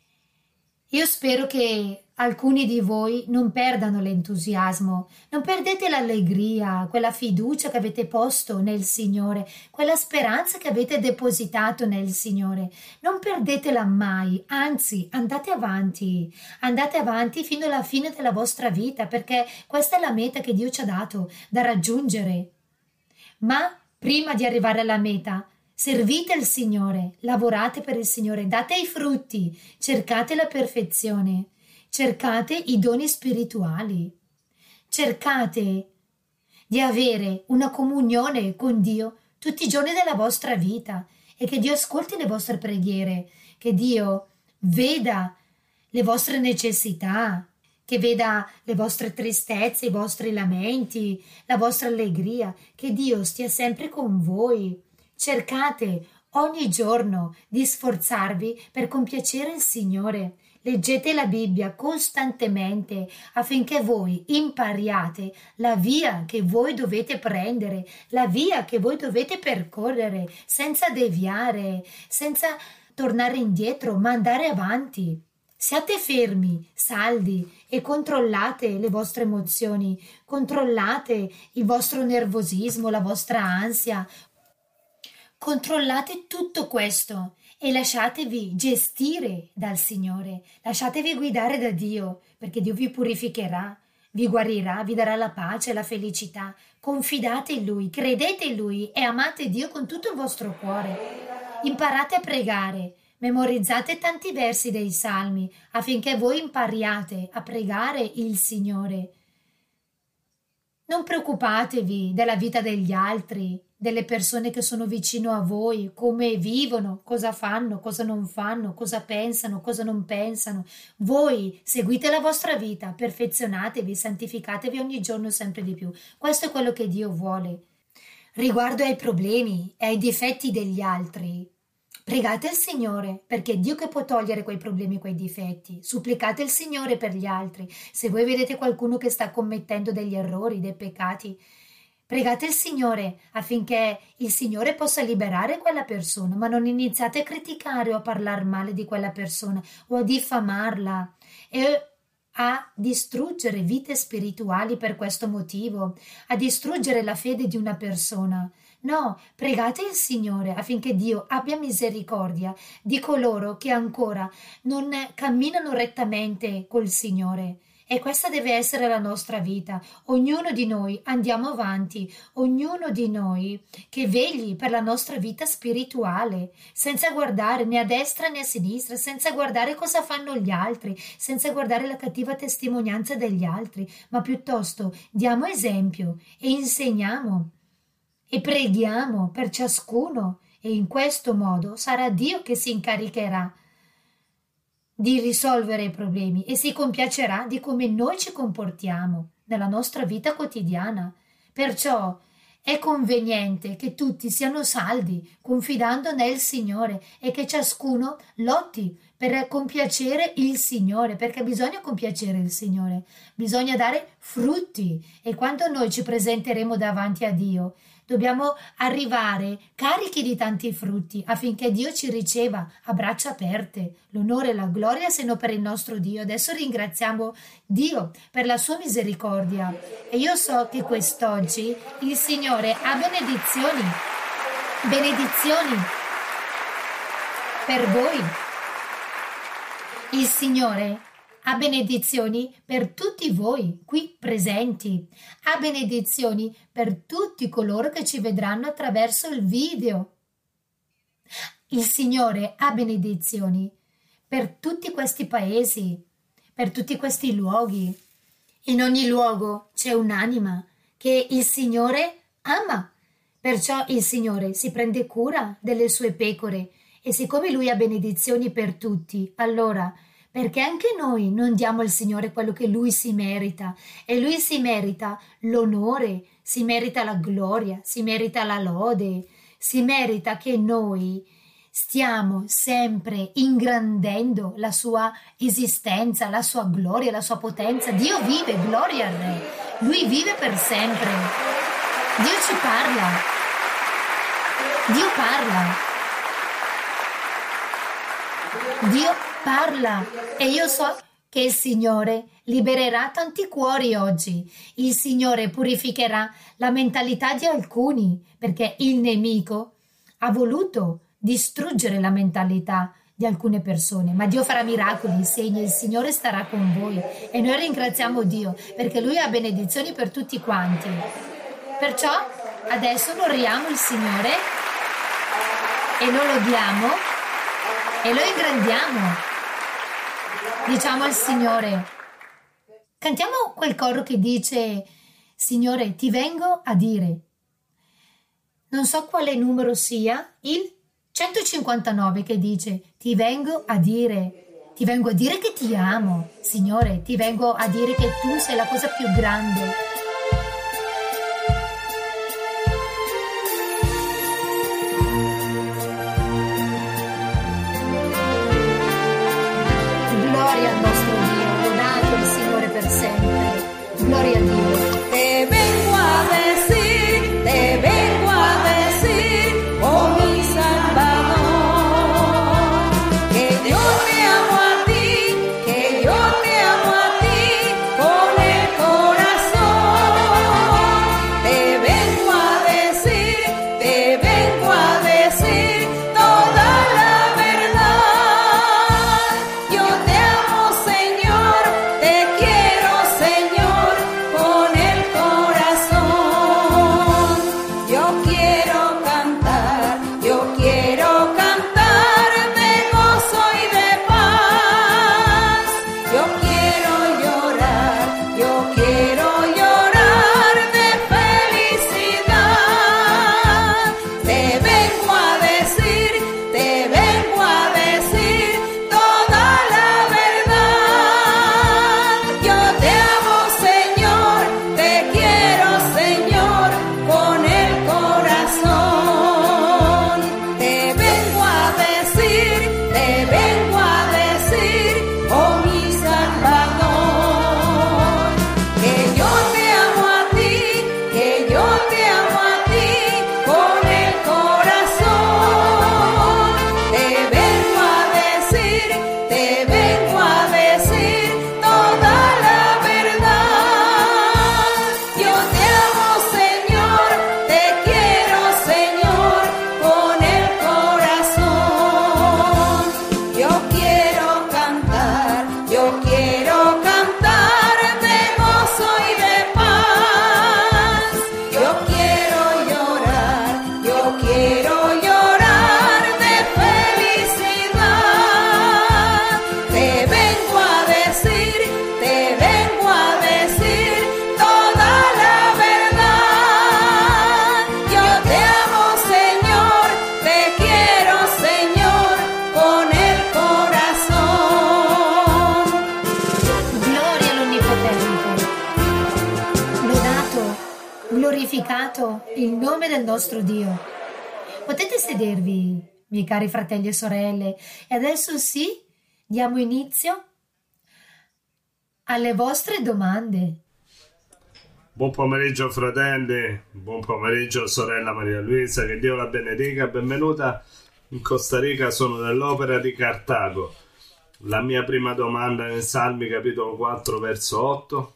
Io spero che alcuni di voi non perdano l'entusiasmo, non perdete l'allegria, quella fiducia che avete posto nel Signore, quella speranza che avete depositato nel Signore. Non perdetela mai, anzi andate avanti fino alla fine della vostra vita, perché questa è la meta che Dio ci ha dato da raggiungere. Ma prima di arrivare alla meta, servite il Signore, lavorate per il Signore, date i frutti, cercate la perfezione, cercate i doni spirituali, cercate di avere una comunione con Dio tutti i giorni della vostra vita e che Dio ascolti le vostre preghiere, che Dio veda le vostre necessità, che veda le vostre tristezze, i vostri lamenti, la vostra allegria, che Dio stia sempre con voi. Cercate ogni giorno di sforzarvi per compiacere il Signore. leggete la Bibbia costantemente affinché voi impariate la via che voi dovete prendere, la via che voi dovete percorrere, senza deviare, senza tornare indietro, ma andare avanti. Siate fermi, saldi e controllate le vostre emozioni, controllate il vostro nervosismo, la vostra ansia, controllate tutto questo e lasciatevi gestire dal Signore, lasciatevi guidare da Dio, perché Dio vi purificherà, vi guarirà, vi darà la pace, la felicità. Confidate in Lui, credete in Lui e amate Dio con tutto il vostro cuore. Imparate a pregare. Memorizzate tanti versi dei Salmi affinché voi impariate a pregare il Signore. Non preoccupatevi della vita degli altri, delle persone che sono vicino a voi, come vivono, cosa fanno, cosa non fanno, cosa pensano, cosa non pensano. Voi seguite la vostra vita, perfezionatevi, santificatevi ogni giorno sempre di più. Questo è quello che Dio vuole. Riguardo ai problemi e ai difetti degli altri, pregate il Signore, perché è Dio che può togliere quei problemi e quei difetti. Supplicate il Signore per gli altri. Se voi vedete qualcuno che sta commettendo degli errori, dei peccati, pregate il Signore affinché il Signore possa liberare quella persona, ma non iniziate a criticare o a parlare male di quella persona o a diffamarla e a distruggere vite spirituali per questo motivo, a distruggere la fede di una persona. No, pregate il Signore affinché Dio abbia misericordia di coloro che ancora non camminano rettamente col Signore. E questa deve essere la nostra vita. Ognuno di noi andiamo avanti, ognuno di noi che vegli per la nostra vita spirituale, senza guardare né a destra né a sinistra, senza guardare cosa fanno gli altri, senza guardare la cattiva testimonianza degli altri, ma piuttosto diamo esempio e insegniamo e preghiamo per ciascuno, e in questo modo sarà Dio che si incaricherà di risolvere i problemi e si compiacerà di come noi ci comportiamo nella nostra vita quotidiana. Perciò è conveniente che tutti siano saldi, confidando nel Signore, e che ciascuno lotti per compiacere il Signore, perché bisogna compiacere il Signore, bisogna dare frutti, e quando noi ci presenteremo davanti a Dio dobbiamo arrivare carichi di tanti frutti affinché Dio ci riceva a braccia aperte. L'onore e la gloria siano per il nostro Dio. Adesso ringraziamo Dio per la sua misericordia, e io so che quest'oggi il Signore ha benedizioni per voi. Il Signore ha benedizioni per tutti voi qui presenti, ha benedizioni per tutti coloro che ci vedranno attraverso il video. Il Signore ha benedizioni per tutti questi paesi, per tutti questi luoghi. In ogni luogo c'è un'anima che il Signore ama, perciò il Signore si prende cura delle sue pecore, e siccome Lui ha benedizioni per tutti, allora perché anche noi non diamo al Signore quello che Lui si merita? E Lui si merita l'onore, si merita la gloria, si merita la lode, si merita che noi stiamo sempre ingrandendo la sua esistenza, la sua gloria, la sua potenza. Dio vive, gloria al Re, Lui vive per sempre. Dio ci parla, Dio parla. Dio parla, e io so che il Signore libererà tanti cuori oggi. Il Signore purificherà la mentalità di alcuni, perché il nemico ha voluto distruggere la mentalità di alcune persone, ma Dio farà miracoli, segni, il Signore starà con voi, e noi ringraziamo Dio perché Lui ha benedizioni per tutti quanti. Perciò adesso onoriamo il Signore e lo lodiamo e lo ingrandiamo. Diciamo al Signore, cantiamo quel coro che dice: Signore, ti vengo a dire. Non so quale numero sia, il 159, che dice: ti vengo a dire che ti amo. Signore, ti vengo a dire che tu sei la cosa più grande. Gloria a Dio. Te vengo a decir, oh mi Salvador, que yo te amo a ti, que yo te amo a ti con el corazón. Te vengo a decir toda la verdad. Yo te amo, Señor, te quiero, Señor, con el corazón. Yo quiero cantar de gozo y de paz. Yo quiero llorar de felicidad. Te vengo a decir toda la verdad. Yo te amo, Señor, te quiero, Señor, con el corazón. Te vengo a decir, oh mi Salvador, que yo te amo a ti, con el corazón. Te vengo a decir toda la verdad. Yo te amo, Señor, te quiero, Señor, con el corazón. Yo quiero cantar de gozo y de paz. Yo quiero llorar de felicidad. Te vengo a decir toda la verdad. Yo te amo, Señor, te quiero, Señor, con el corazón. Gloria all'Onnipotente. Lodato, glorificato il nome del nostro Dio. Potete sedervi, miei cari fratelli e sorelle, e adesso sì, diamo inizio alle vostre domande. Buon pomeriggio fratelli, buon pomeriggio sorella Maria Luisa, che Dio la benedica, benvenuta in Costa Rica, sono nell'Opera di Cartago. La mia prima domanda è nel Salmi capitolo 4 verso 8.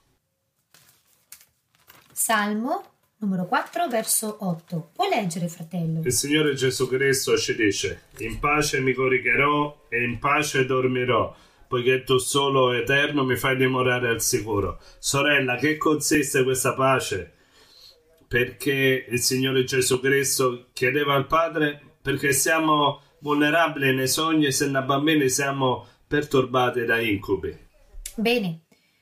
Salmo numero 4, verso 8. Puoi leggere, fratello? Il Signore Gesù Cristo ci dice: in pace mi coricherò e in pace dormirò, poiché tu solo eterno mi fai dimorare al sicuro. Sorella, che consiste questa pace? Perché il Signore Gesù Cristo chiedeva al Padre, perché siamo vulnerabili nei sogni e se da bambini siamo perturbati da incubi. Bene,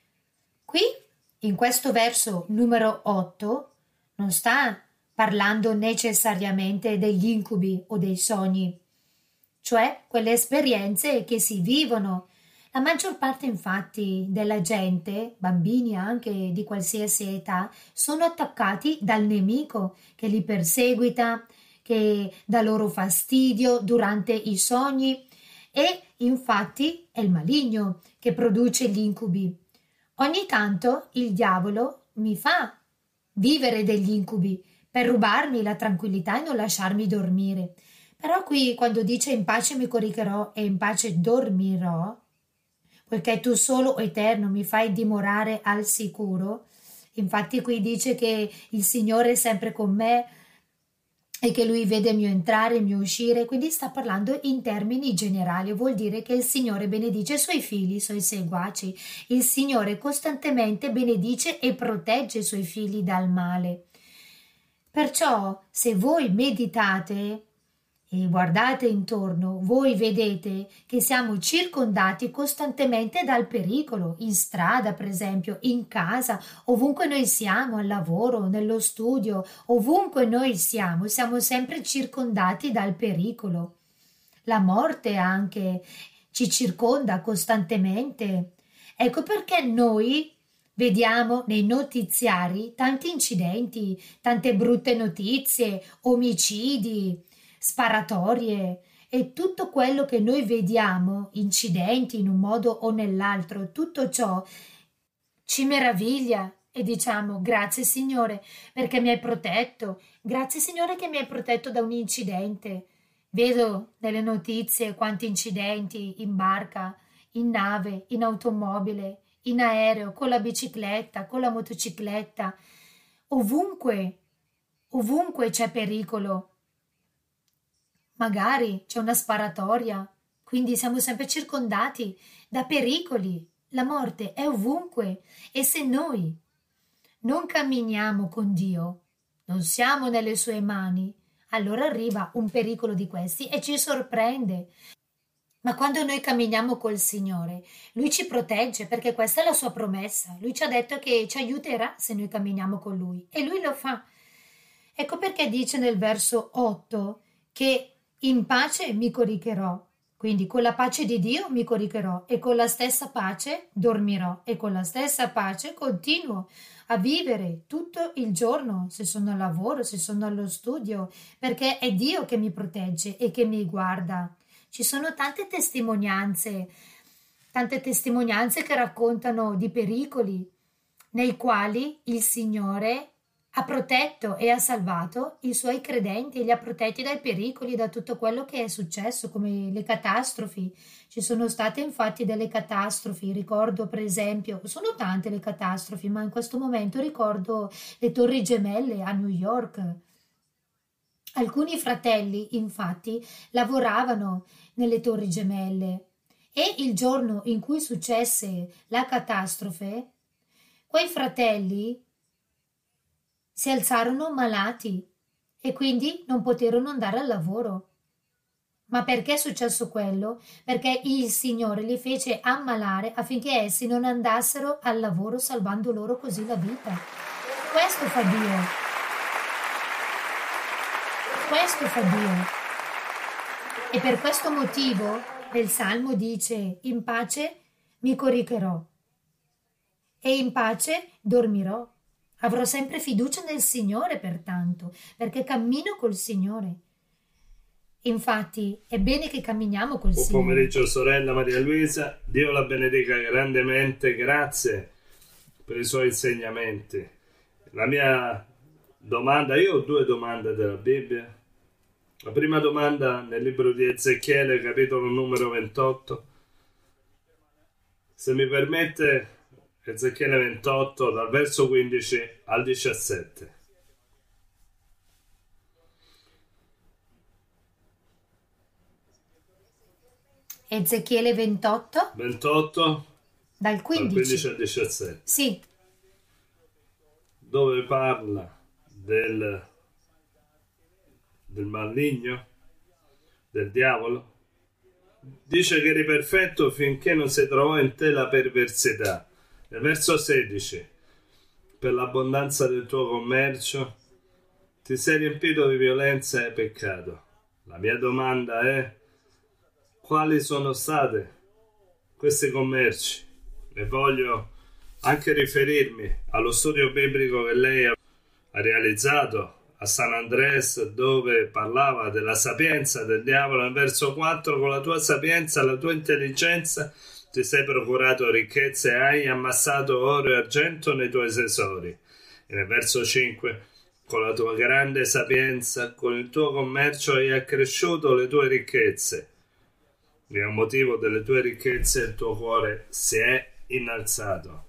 qui in questo verso numero 8 non sta parlando necessariamente degli incubi o dei sogni, cioè quelle esperienze che si vivono. La maggior parte infatti della gente, bambini anche di qualsiasi età, sono attaccati dal nemico che li perseguita, che dà loro fastidio durante i sogni, e infatti è il maligno che produce gli incubi. Ogni tanto il diavolo mi fa vivere degli incubi per rubarmi la tranquillità e non lasciarmi dormire. Però qui quando dice in pace mi coricherò e in pace dormirò, poiché tu solo eterno mi fai dimorare al sicuro, infatti qui dice che il Signore è sempre con me e che Lui vede il mio entrare, il mio uscire, quindi sta parlando in termini generali, vuol dire che il Signore benedice i Suoi figli, i Suoi seguaci, il Signore costantemente benedice e protegge i Suoi figli dal male. Perciò se voi meditate e guardate intorno, voi vedete che siamo circondati costantemente dal pericolo, in strada per esempio, in casa, ovunque noi siamo, al lavoro, nello studio, ovunque noi siamo sempre circondati dal pericolo. La morte anche ci circonda costantemente. Ecco perché noi vediamo nei notiziari tanti incidenti, tante brutte notizie, omicidi, sparatorie e tutto quello che noi vediamo, incidenti in un modo o nell'altro, tutto ciò ci meraviglia e diciamo grazie Signore perché mi hai protetto, grazie Signore che mi hai protetto da un incidente. Vedo nelle notizie quanti incidenti in barca, in nave, in automobile, in aereo, con la bicicletta, con la motocicletta. Ovunque, ovunque c'è pericolo. Magari c'è una sparatoria, quindi siamo sempre circondati da pericoli. La morte è ovunque e se noi non camminiamo con Dio, non siamo nelle sue mani, allora arriva un pericolo di questi e ci sorprende. Ma quando noi camminiamo col Signore, Lui ci protegge perché questa è la sua promessa. Lui ci ha detto che ci aiuterà se noi camminiamo con Lui e Lui lo fa. Ecco perché dice nel verso 8 che in pace mi coricherò. Quindi con la pace di Dio mi coricherò e con la stessa pace dormirò e con la stessa pace continuo a vivere tutto il giorno, se sono al lavoro, se sono allo studio, perché è Dio che mi protegge e che mi guarda. Ci sono tante testimonianze che raccontano di pericoli nei quali il Signore ha protetto e ha salvato i suoi credenti e li ha protetti dai pericoli, da tutto quello che è successo, come le catastrofi. Ci sono state infatti delle catastrofi, ricordo per esempio, sono tante le catastrofi, ma in questo momento ricordo le Torri Gemelle a New York. Alcuni fratelli, infatti, lavoravano nelle Torri Gemelle e il giorno in cui successe la catastrofe, quei fratelli si alzarono malati e quindi non poterono andare al lavoro. Ma perché è successo quello? Perché il Signore li fece ammalare affinché essi non andassero al lavoro salvando loro così la vita. Questo fa Dio. Questo fa Dio. E per questo motivo nel Salmo dice in pace mi coricherò e in pace dormirò. Avrò sempre fiducia nel Signore, pertanto, perché cammino col Signore. Infatti, è bene che camminiamo col Signore. Buon pomeriggio, sorella Maria Luisa. Dio la benedica grandemente. Grazie per i suoi insegnamenti. La mia domanda, io ho due domande della Bibbia. La prima domanda nel libro di Ezechiele, capitolo numero 28. Se mi permette, Ezechiele 28 dal verso 15 al 17. Ezechiele 28 dal dal 15 al 17. Sì. Dove parla del maligno, del diavolo. Dice che eri perfetto finché non si trovò in te la perversità. Nel verso 16, per l'abbondanza del tuo commercio, ti sei riempito di violenza e peccato. La mia domanda è: quali sono stati questi commerci? E voglio anche riferirmi allo studio biblico che lei ha realizzato a San Andrés, dove parlava della sapienza del diavolo. Nel verso 4, con la tua sapienza, la tua intelligenza, ti sei procurato ricchezze e hai ammassato oro e argento nei tuoi tesori. E nel verso 5, con la tua grande sapienza, con il tuo commercio hai accresciuto le tue ricchezze. E a motivo delle tue ricchezze il tuo cuore si è innalzato.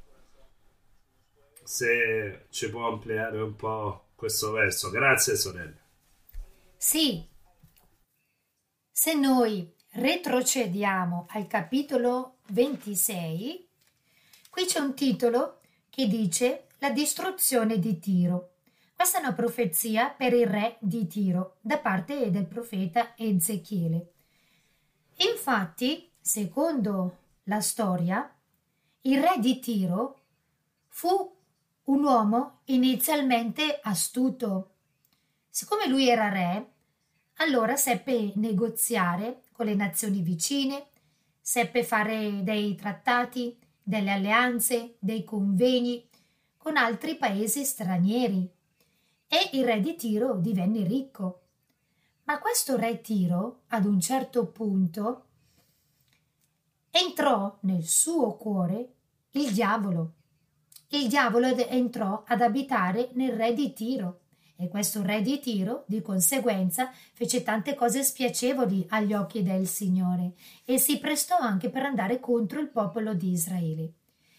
Se ci può ampliare un po' questo verso. Grazie, sorella. Sì. Se noi retrocediamo al capitolo 26, qui c'è un titolo che dice la distruzione di Tiro. Questa è una profezia per il re di Tiro da parte del profeta Ezechiele. Infatti, secondo la storia, il re di Tiro fu un uomo inizialmente astuto. Siccome lui era re, allora seppe negoziare con le nazioni vicine, seppe fare dei trattati, delle alleanze, dei convegni con altri paesi stranieri e il re di Tiro divenne ricco. Ma questo re Tiro, ad un certo punto, entrò nel suo cuore il diavolo. il diavolo entrò ad abitare nel re di Tiro. E questo re di Tiro, di conseguenza, fece tante cose spiacevoli agli occhi del Signore e si prestò anche per andare contro il popolo di Israele.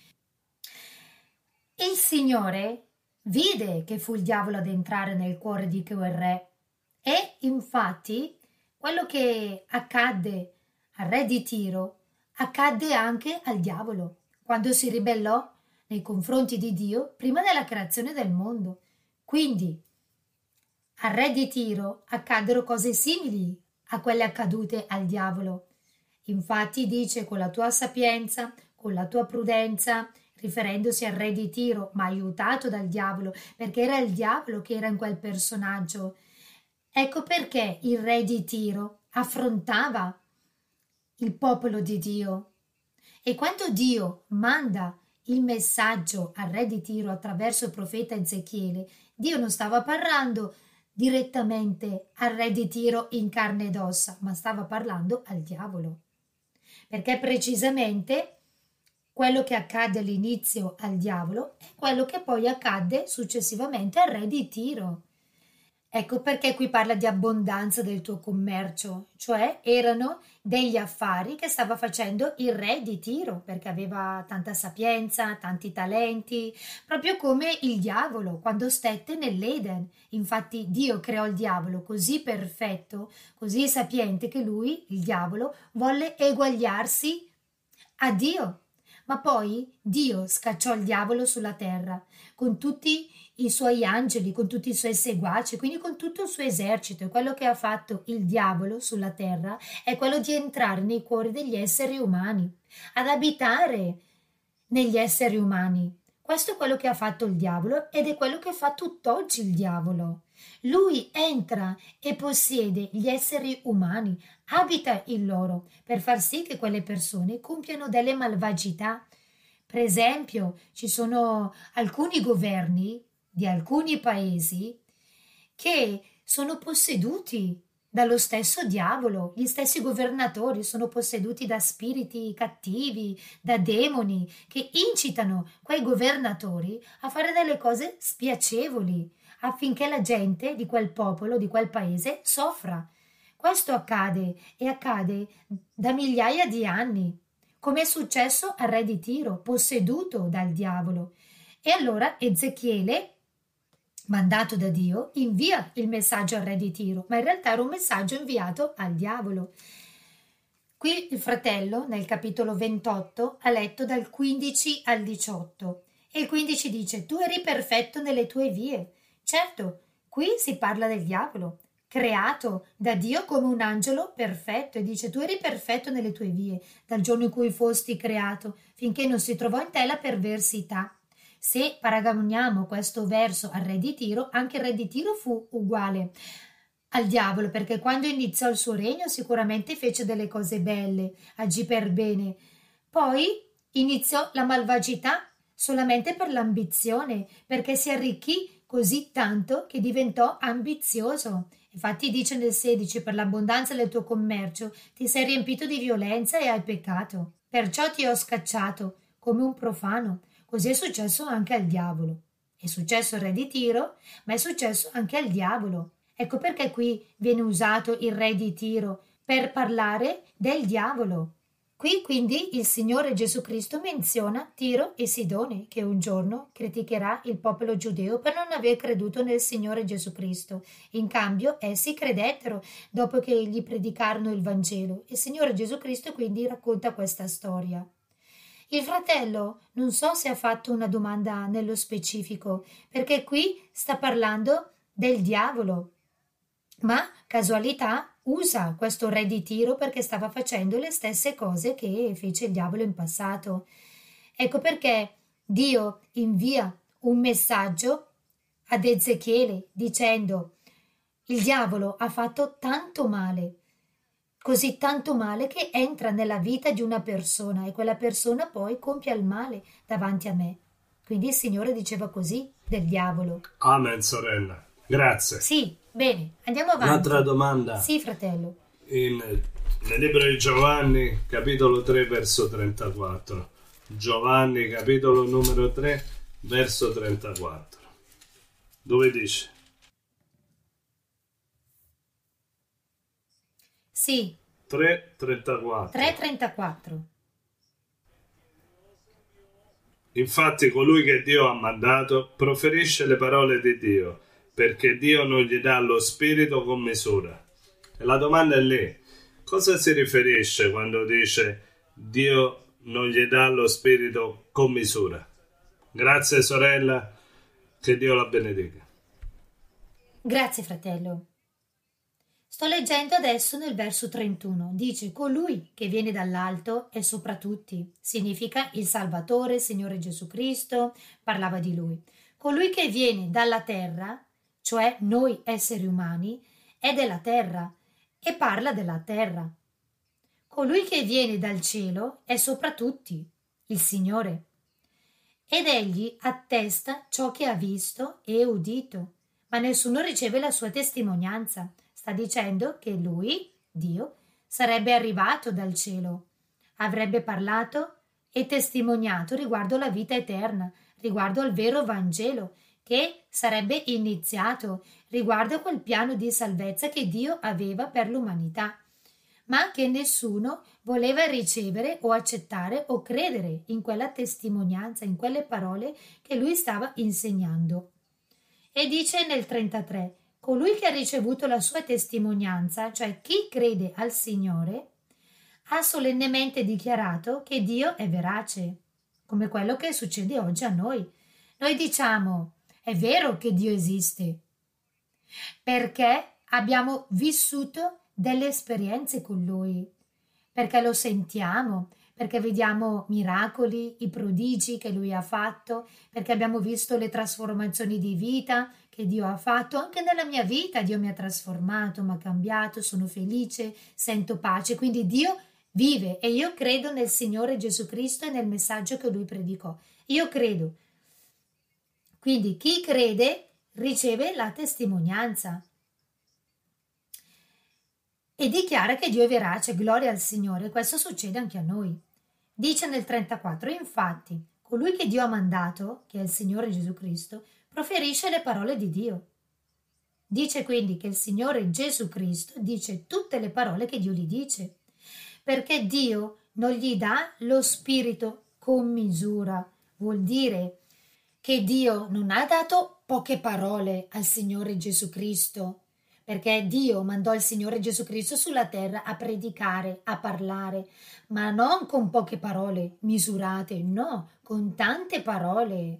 Il Signore vide che fu il diavolo ad entrare nel cuore di quel re e infatti quello che accadde al re di Tiro accadde anche al diavolo quando si ribellò nei confronti di Dio prima della creazione del mondo. Quindi al re di Tiro accaddero cose simili a quelle accadute al diavolo. Infatti dice: con la tua sapienza, con la tua prudenza, riferendosi al re di Tiro, ma aiutato dal diavolo, perché era il diavolo che era in quel personaggio. Ecco perché il re di Tiro affrontava il popolo di Dio. E quando Dio manda il messaggio al re di Tiro attraverso il profeta Ezechiele, Dio non stava parlando direttamente al re di Tiro in carne ed ossa, ma stava parlando al diavolo. Perché precisamente quello che accadde all'inizio al diavolo è quello che poi accadde successivamente al re di Tiro. Ecco perché qui parla di abbondanza del tuo commercio, cioè erano degli affari che stava facendo il re di Tiro, perché aveva tanta sapienza, tanti talenti, proprio come il diavolo quando stette nell'Eden. Infatti Dio creò il diavolo così perfetto, così sapiente, che lui, il diavolo, volle eguagliarsi a Dio. Ma poi Dio scacciò il diavolo sulla terra con tutti i suoi angeli, con tutti i suoi seguaci, quindi con tutto il suo esercito. E quello che ha fatto il diavolo sulla terra è quello di entrare nei cuori degli esseri umani, ad abitare negli esseri umani. Questo è quello che ha fatto il diavolo ed è quello che fa tutt'oggi il diavolo. Lui entra e possiede gli esseri umani, abita in loro per far sì che quelle persone compiano delle malvagità. Per esempio, ci sono alcuni governi di alcuni paesi che sono posseduti dallo stesso diavolo. Gli stessi governatori sono posseduti da spiriti cattivi, da demoni che incitano quei governatori a fare delle cose spiacevoli affinché la gente di quel popolo, di quel paese, soffra. Questo accade e accade da migliaia di anni, come è successo al re di Tiro, posseduto dal diavolo. E allora Ezechiele, mandato da Dio, invia il messaggio al re di Tiro, ma in realtà era un messaggio inviato al diavolo. Qui il fratello, nel capitolo 28, ha letto dal 15 al 18 e il 15 dice: tu eri perfetto nelle tue vie. Certo, qui si parla del diavolo, creato da Dio come un angelo perfetto, e dice: tu eri perfetto nelle tue vie dal giorno in cui fosti creato, finché non si trovò in te la perversità. Se paragoniamo questo verso al re di Tiro, anche il re di Tiro fu uguale al diavolo, perché quando iniziò il suo regno sicuramente fece delle cose belle, agì per bene. Poi iniziò la malvagità solamente per l'ambizione, perché si arricchì così tanto che diventò ambizioso. Infatti dice nel 16: per l'abbondanza del tuo commercio ti sei riempito di violenza e hai peccato. Perciò ti ho scacciato come un profano. Così è successo anche al diavolo. È successo al re di Tiro, ma è successo anche al diavolo. Ecco perché qui viene usato il re di Tiro per parlare del diavolo. Qui quindi il Signore Gesù Cristo menziona Tiro e Sidone, che un giorno criticherà il popolo giudeo per non aver creduto nel Signore Gesù Cristo. In cambio essi credettero dopo che gli predicarono il Vangelo. Il Signore Gesù Cristo quindi racconta questa storia. Il fratello non so se ha fatto una domanda nello specifico, perché qui sta parlando del diavolo, ma casualità usa questo re di Tiro perché stava facendo le stesse cose che fece il diavolo in passato. Ecco perché Dio invia un messaggio ad Ezechiele dicendo: il diavolo ha fatto tanto male, così tanto male che entra nella vita di una persona e quella persona poi compie il male davanti a me. Quindi il Signore diceva così del diavolo. Amen, sorella. Grazie. Sì, bene, andiamo avanti. Un'altra domanda. Sì, fratello. Nel libro di Giovanni, capitolo 3, verso 34. Giovanni, capitolo numero 3, verso 34, dove dice: Sì, 3:34. 3:34. Infatti colui che Dio ha mandato proferisce le parole di Dio, perché Dio non gli dà lo spirito con misura. E la domanda è lì: cosa si riferisce quando dice Dio non gli dà lo spirito con misura? Grazie sorella, che Dio la benedica. Grazie, fratello. Sto leggendo adesso nel verso 31. Dice: colui che viene dall'alto è sopra tutti. Significa il Salvatore, il Signore Gesù Cristo, parlava di lui. Colui che viene dalla terra, cioè noi esseri umani, è della terra e parla della terra. Colui che viene dal cielo è sopra tutti, il Signore. Ed egli attesta ciò che ha visto e udito, ma nessuno riceve la sua testimonianza. Sta dicendo che lui, Dio, sarebbe arrivato dal cielo, avrebbe parlato e testimoniato riguardo la vita eterna, riguardo al vero Vangelo, che sarebbe iniziato, riguardo a quel piano di salvezza che Dio aveva per l'umanità, ma che nessuno voleva ricevere o accettare o credere in quella testimonianza, in quelle parole che lui stava insegnando. E dice nel 33: colui che ha ricevuto la sua testimonianza, cioè chi crede al Signore, ha solennemente dichiarato che Dio è verace, come quello che succede oggi a noi. Noi diciamo: è vero che Dio esiste, perché abbiamo vissuto delle esperienze con Lui, perché lo sentiamo, perché vediamo miracoli, i prodigi che Lui ha fatto, perché abbiamo visto le trasformazioni di vita che Dio ha fatto. Anche nella mia vita Dio mi ha trasformato, mi ha cambiato, sono felice, sento pace. Quindi Dio vive e io credo nel Signore Gesù Cristo e nel messaggio che Lui predicò. Io credo. Quindi chi crede riceve la testimonianza e dichiara che Dio è verace, gloria al Signore. Questo succede anche a noi. Dice nel 34: infatti, colui che Dio ha mandato, che è il Signore Gesù Cristo, proferisce le parole di Dio. Dice quindi che il Signore Gesù Cristo dice tutte le parole che Dio gli dice, perché Dio non gli dà lo spirito con misura. Vuol dire che Dio non ha dato poche parole al Signore Gesù Cristo, perché Dio mandò il Signore Gesù Cristo sulla terra a predicare, a parlare, ma non con poche parole misurate, no, con tante parole.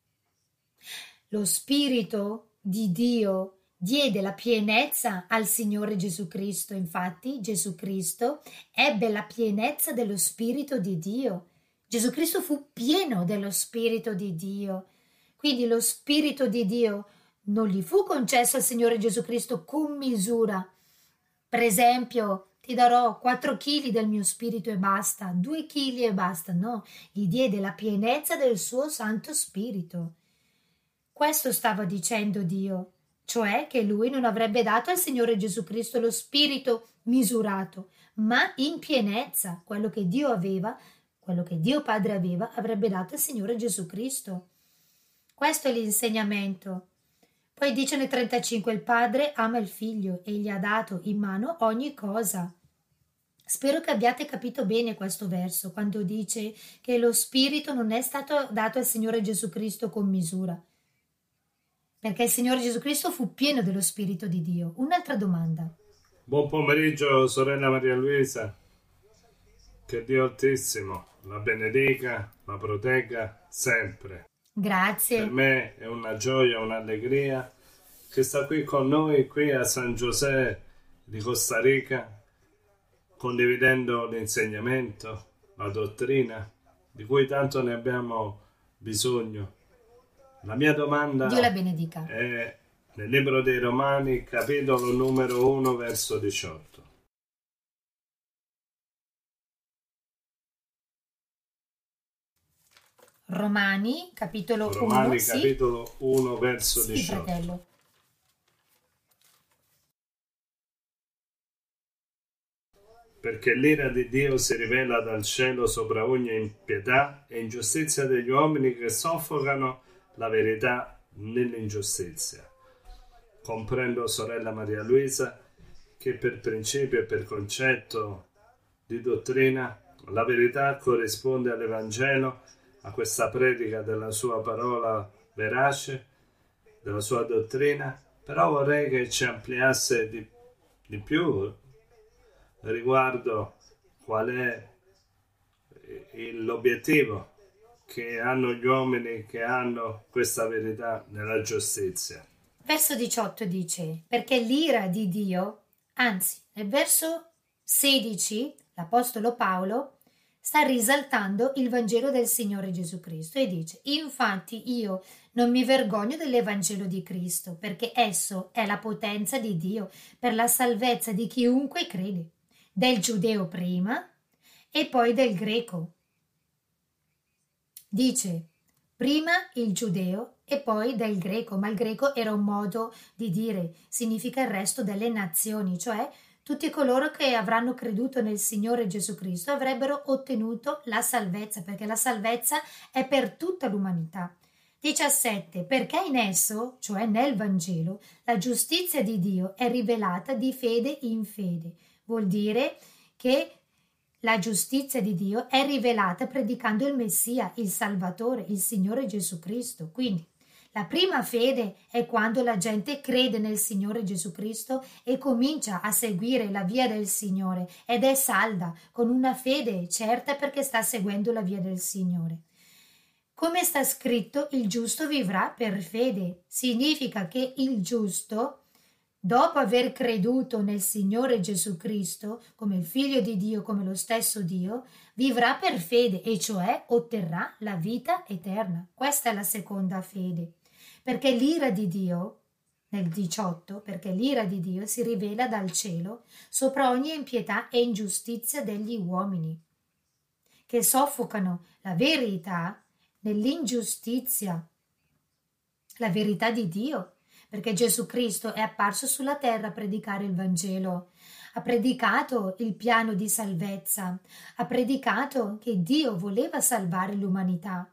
Lo Spirito di Dio diede la pienezza al Signore Gesù Cristo. Infatti Gesù Cristo ebbe la pienezza dello Spirito di Dio. Gesù Cristo fu pieno dello Spirito di Dio. Quindi lo Spirito di Dio non gli fu concesso al Signore Gesù Cristo con misura. Per esempio, ti darò 4 chili del mio spirito e basta, 2 chili e basta. No, gli diede la pienezza del suo Santo Spirito. Questo stava dicendo Dio, cioè che Lui non avrebbe dato al Signore Gesù Cristo lo spirito misurato, ma in pienezza quello che Dio aveva, quello che Dio Padre aveva, avrebbe dato al Signore Gesù Cristo. Questo è l'insegnamento. Poi dice nel 35: il Padre ama il Figlio e gli ha dato in mano ogni cosa. Spero che abbiate capito bene questo verso, quando dice che lo Spirito non è stato dato al Signore Gesù Cristo con misura, perché il Signore Gesù Cristo fu pieno dello Spirito di Dio. Un'altra domanda. Buon pomeriggio sorella Maria Luisa, che Dio Altissimo la benedica, la protegga sempre. Grazie. Per me è una gioia, un'allegria che sta qui con noi, qui a San José di Costa Rica, condividendo l'insegnamento, la dottrina, di cui tanto ne abbiamo bisogno. La mia domanda Dio la benedica. È nel libro dei Romani, capitolo numero 1, verso 18. Romani, capitolo 1. Romani, Sì? capitolo 1, verso Sì, 18. fratello. Perché l'ira di Dio si rivela dal cielo sopra ogni impietà e ingiustizia degli uomini che soffocano la verità nell'ingiustizia. Comprendo, sorella Maria Luisa, che per principio e per concetto di dottrina la verità corrisponde all'Evangelo, a questa predica della sua parola verace, della sua dottrina, però vorrei che ci ampliasse di più riguardo qual è l'obiettivo che hanno gli uomini che hanno questa verità nella giustizia. Verso 18 dice: perché l'ira di Dio, anzi, nel verso 16 l'Apostolo Paolo sta risaltando il Vangelo del Signore Gesù Cristo e dice: infatti io non mi vergogno dell'Evangelo di Cristo, perché esso è la potenza di Dio per la salvezza di chiunque crede, del giudeo prima e poi del greco. Dice prima il giudeo e poi del greco, ma il greco era un modo di dire, significa il resto delle nazioni, cioè tutti coloro che avranno creduto nel Signore Gesù Cristo avrebbero ottenuto la salvezza, perché la salvezza è per tutta l'umanità. 17. Perché in esso, cioè nel Vangelo, la giustizia di Dio è rivelata di fede in fede. Vuol dire che la giustizia di Dio è rivelata predicando il Messia, il Salvatore, il Signore Gesù Cristo. Quindi la prima fede è quando la gente crede nel Signore Gesù Cristo e comincia a seguire la via del Signore ed è salda, con una fede certa perché sta seguendo la via del Signore. Come sta scritto, il giusto vivrà per fede. Significa che il giusto, dopo aver creduto nel Signore Gesù Cristo, come il Figlio di Dio, come lo stesso Dio, vivrà per fede, e cioè otterrà la vita eterna. Questa è la seconda fede. Perché l'ira di Dio, nel 18, perché l'ira di Dio si rivela dal cielo sopra ogni impietà e ingiustizia degli uomini, che soffocano la verità nell'ingiustizia, la verità di Dio, perché Gesù Cristo è apparso sulla terra a predicare il Vangelo, ha predicato il piano di salvezza, ha predicato che Dio voleva salvare l'umanità.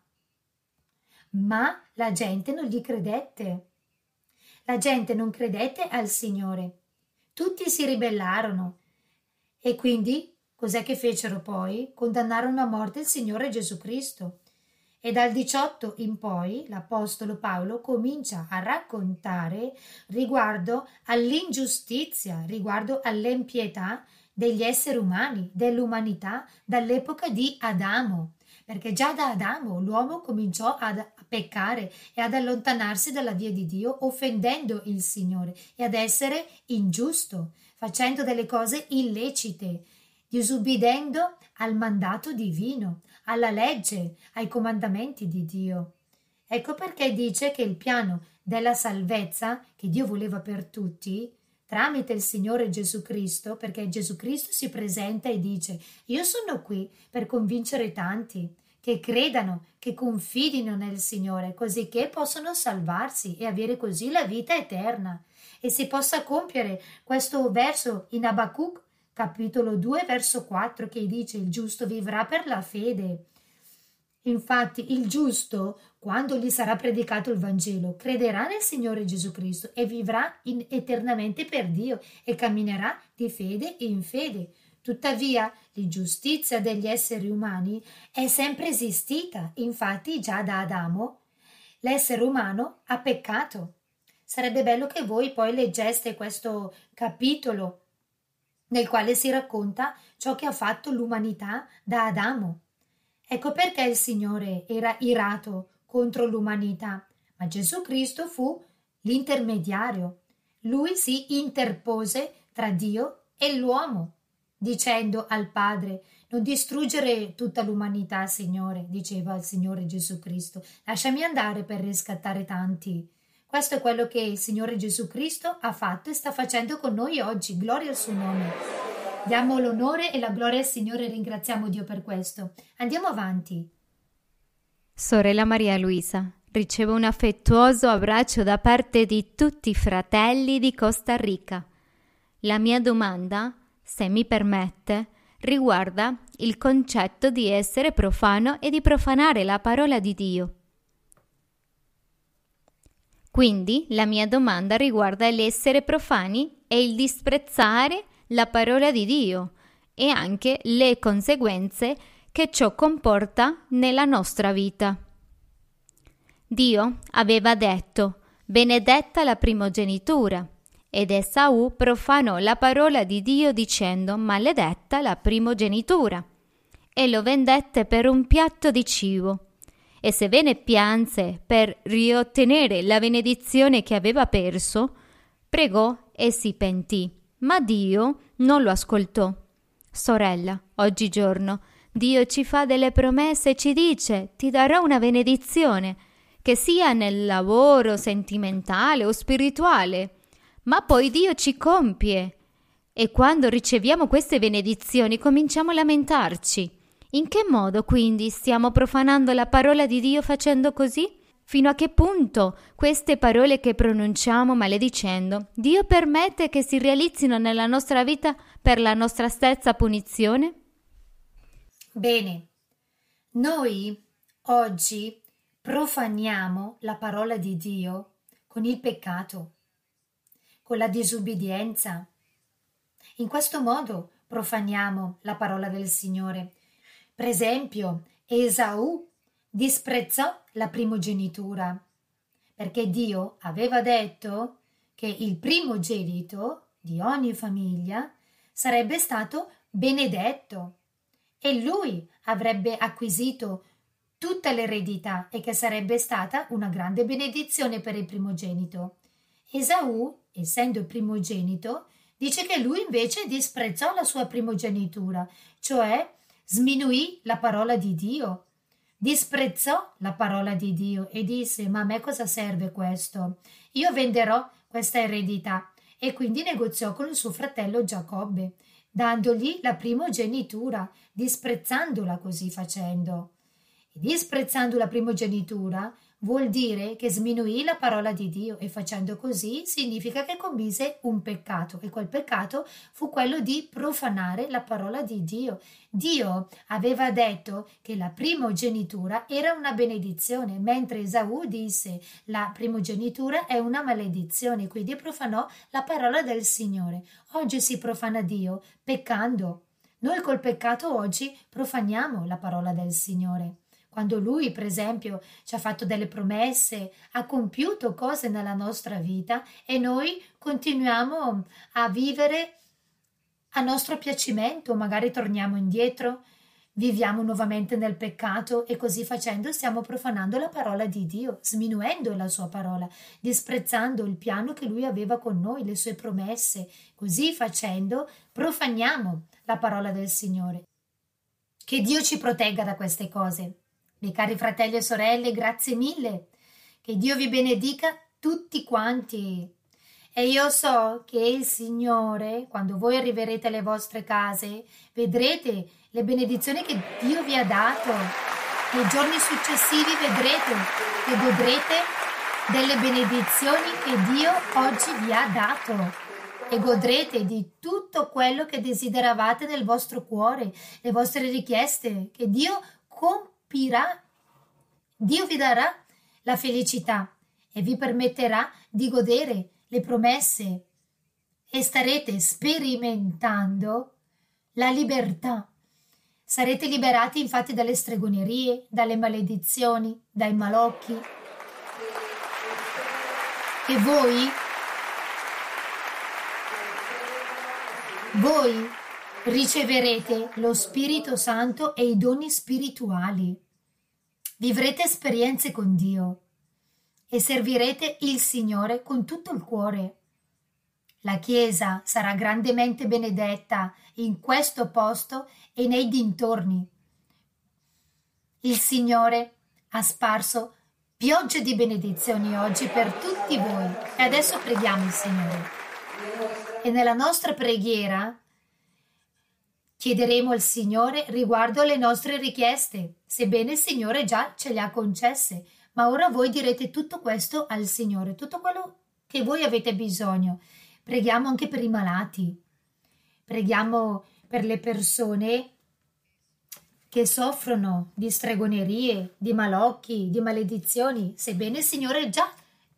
Ma la gente non gli credette. La gente non credette al Signore. Tutti si ribellarono e quindi cos'è che fecero poi? Condannarono a morte il Signore Gesù Cristo. E dal 18 in poi l'Apostolo Paolo comincia a raccontare riguardo all'ingiustizia, riguardo all'impietà degli esseri umani, dell'umanità dall'epoca di Adamo. Perché già da Adamo l'uomo cominciò a peccare e ad allontanarsi dalla via di Dio, offendendo il Signore e ad essere ingiusto, facendo delle cose illecite, disubbidendo al mandato divino, alla legge, ai comandamenti di Dio. Ecco perché dice che il piano della salvezza che Dio voleva per tutti, tramite il Signore Gesù Cristo, perché Gesù Cristo si presenta e dice: io sono qui per convincere tanti che credano, che confidino nel Signore, così che possono salvarsi e avere così la vita eterna. E si possa compiere questo verso in Abacuc, capitolo 2, verso 4, che dice: il giusto vivrà per la fede. Infatti il giusto, quando gli sarà predicato il Vangelo, crederà nel Signore Gesù Cristo e vivrà eternamente per Dio e camminerà di fede in fede. Tuttavia, l'ingiustizia degli esseri umani è sempre esistita. Infatti, già da Adamo, l'essere umano ha peccato. Sarebbe bello che voi poi leggeste questo capitolo nel quale si racconta ciò che ha fatto l'umanità da Adamo. Ecco perché il Signore era irato contro l'umanità, ma Gesù Cristo fu l'intermediario. Lui si interpose tra Dio e l'uomo, dicendo al Padre: non distruggere tutta l'umanità, Signore, diceva il Signore Gesù Cristo, lasciami andare per riscattare tanti. Questo è quello che il Signore Gesù Cristo ha fatto e sta facendo con noi oggi. Gloria al suo nome. Diamo l'onore e la gloria al Signore e ringraziamo Dio per questo. Andiamo avanti. Sorella Maria Luisa, ricevo un affettuoso abbraccio da parte di tutti i fratelli di Costa Rica. La mia domanda, se mi permette, riguarda il concetto di essere profano e di profanare la parola di Dio. Quindi la mia domanda riguarda l'essere profani e il disprezzare la parola di Dio e anche le conseguenze che ciò comporta nella nostra vita. Dio aveva detto: benedetta la primogenitura, ed Esaù profanò la parola di Dio dicendo: maledetta la primogenitura, e lo vendette per un piatto di cibo. E sebbene pianse per riottenere la benedizione che aveva perso, pregò e si pentì, ma Dio non lo ascoltò. Sorella, oggigiorno Dio ci fa delle promesse e ci dice: ti darò una benedizione, che sia nel lavoro sentimentale o spirituale, ma poi Dio ci compie. E quando riceviamo queste benedizioni cominciamo a lamentarci. In che modo quindi stiamo profanando la parola di Dio facendo così? Fino a che punto queste parole che pronunciamo maledicendo Dio permette che si realizzino nella nostra vita per la nostra stessa punizione? Bene, noi oggi profaniamo la parola di Dio con il peccato, con la disubbidienza. In questo modo profaniamo la parola del Signore. Per esempio, Esaù disprezzò la primogenitura, perché Dio aveva detto che il primogenito di ogni famiglia sarebbe stato benedetto e lui avrebbe acquisito tutta l'eredità e che sarebbe stata una grande benedizione per il primogenito. Esaù, essendo il primogenito, dice che lui invece disprezzò la sua primogenitura, cioè sminuì la parola di Dio, disprezzò la parola di Dio e disse: ma a me cosa serve questo? Io venderò questa eredità, e quindi negoziò con il suo fratello Giacobbe, dandogli la primogenitura, disprezzandola così facendo. E disprezzando la primogenitura vuol dire che sminuì la parola di Dio, e facendo così significa che commise un peccato, e quel peccato fu quello di profanare la parola di Dio. Dio aveva detto che la primogenitura era una benedizione, mentre Esaù disse la primogenitura è una maledizione, quindi profanò la parola del Signore. Oggi si profana Dio peccando. Noi col peccato oggi profaniamo la parola del Signore. Quando Lui, per esempio, ci ha fatto delle promesse, ha compiuto cose nella nostra vita e noi continuiamo a vivere a nostro piacimento, magari torniamo indietro, viviamo nuovamente nel peccato e così facendo stiamo profanando la parola di Dio, sminuendo la sua parola, disprezzando il piano che Lui aveva con noi, le sue promesse. Così facendo profaniamo la parola del Signore. Che Dio ci protegga da queste cose. Miei cari fratelli e sorelle, grazie mille, che Dio vi benedica tutti quanti. E io so che il Signore, quando voi arriverete alle vostre case, vedrete le benedizioni che Dio vi ha dato. Nei giorni successivi vedrete che godrete delle benedizioni che Dio oggi vi ha dato. E godrete di tutto quello che desideravate nel vostro cuore, le vostre richieste, che Dio compirà. Dio vi darà la felicità e vi permetterà di godere le promesse e starete sperimentando la libertà. Sarete liberati infatti dalle stregonerie, dalle maledizioni, dai malocchi. E voi riceverete lo Spirito Santo e i doni spirituali. Vivrete esperienze con Dio e servirete il Signore con tutto il cuore. La Chiesa sarà grandemente benedetta in questo posto e nei dintorni. Il Signore ha sparso piogge di benedizioni oggi per tutti voi. E adesso preghiamo il Signore. E nella nostra preghiera chiederemo al Signore riguardo alle nostre richieste, sebbene il Signore già ce le ha concesse. Ma ora voi direte tutto questo al Signore, tutto quello che voi avete bisogno. Preghiamo anche per i malati, preghiamo per le persone che soffrono di stregonerie, di malocchi, di maledizioni, sebbene il Signore già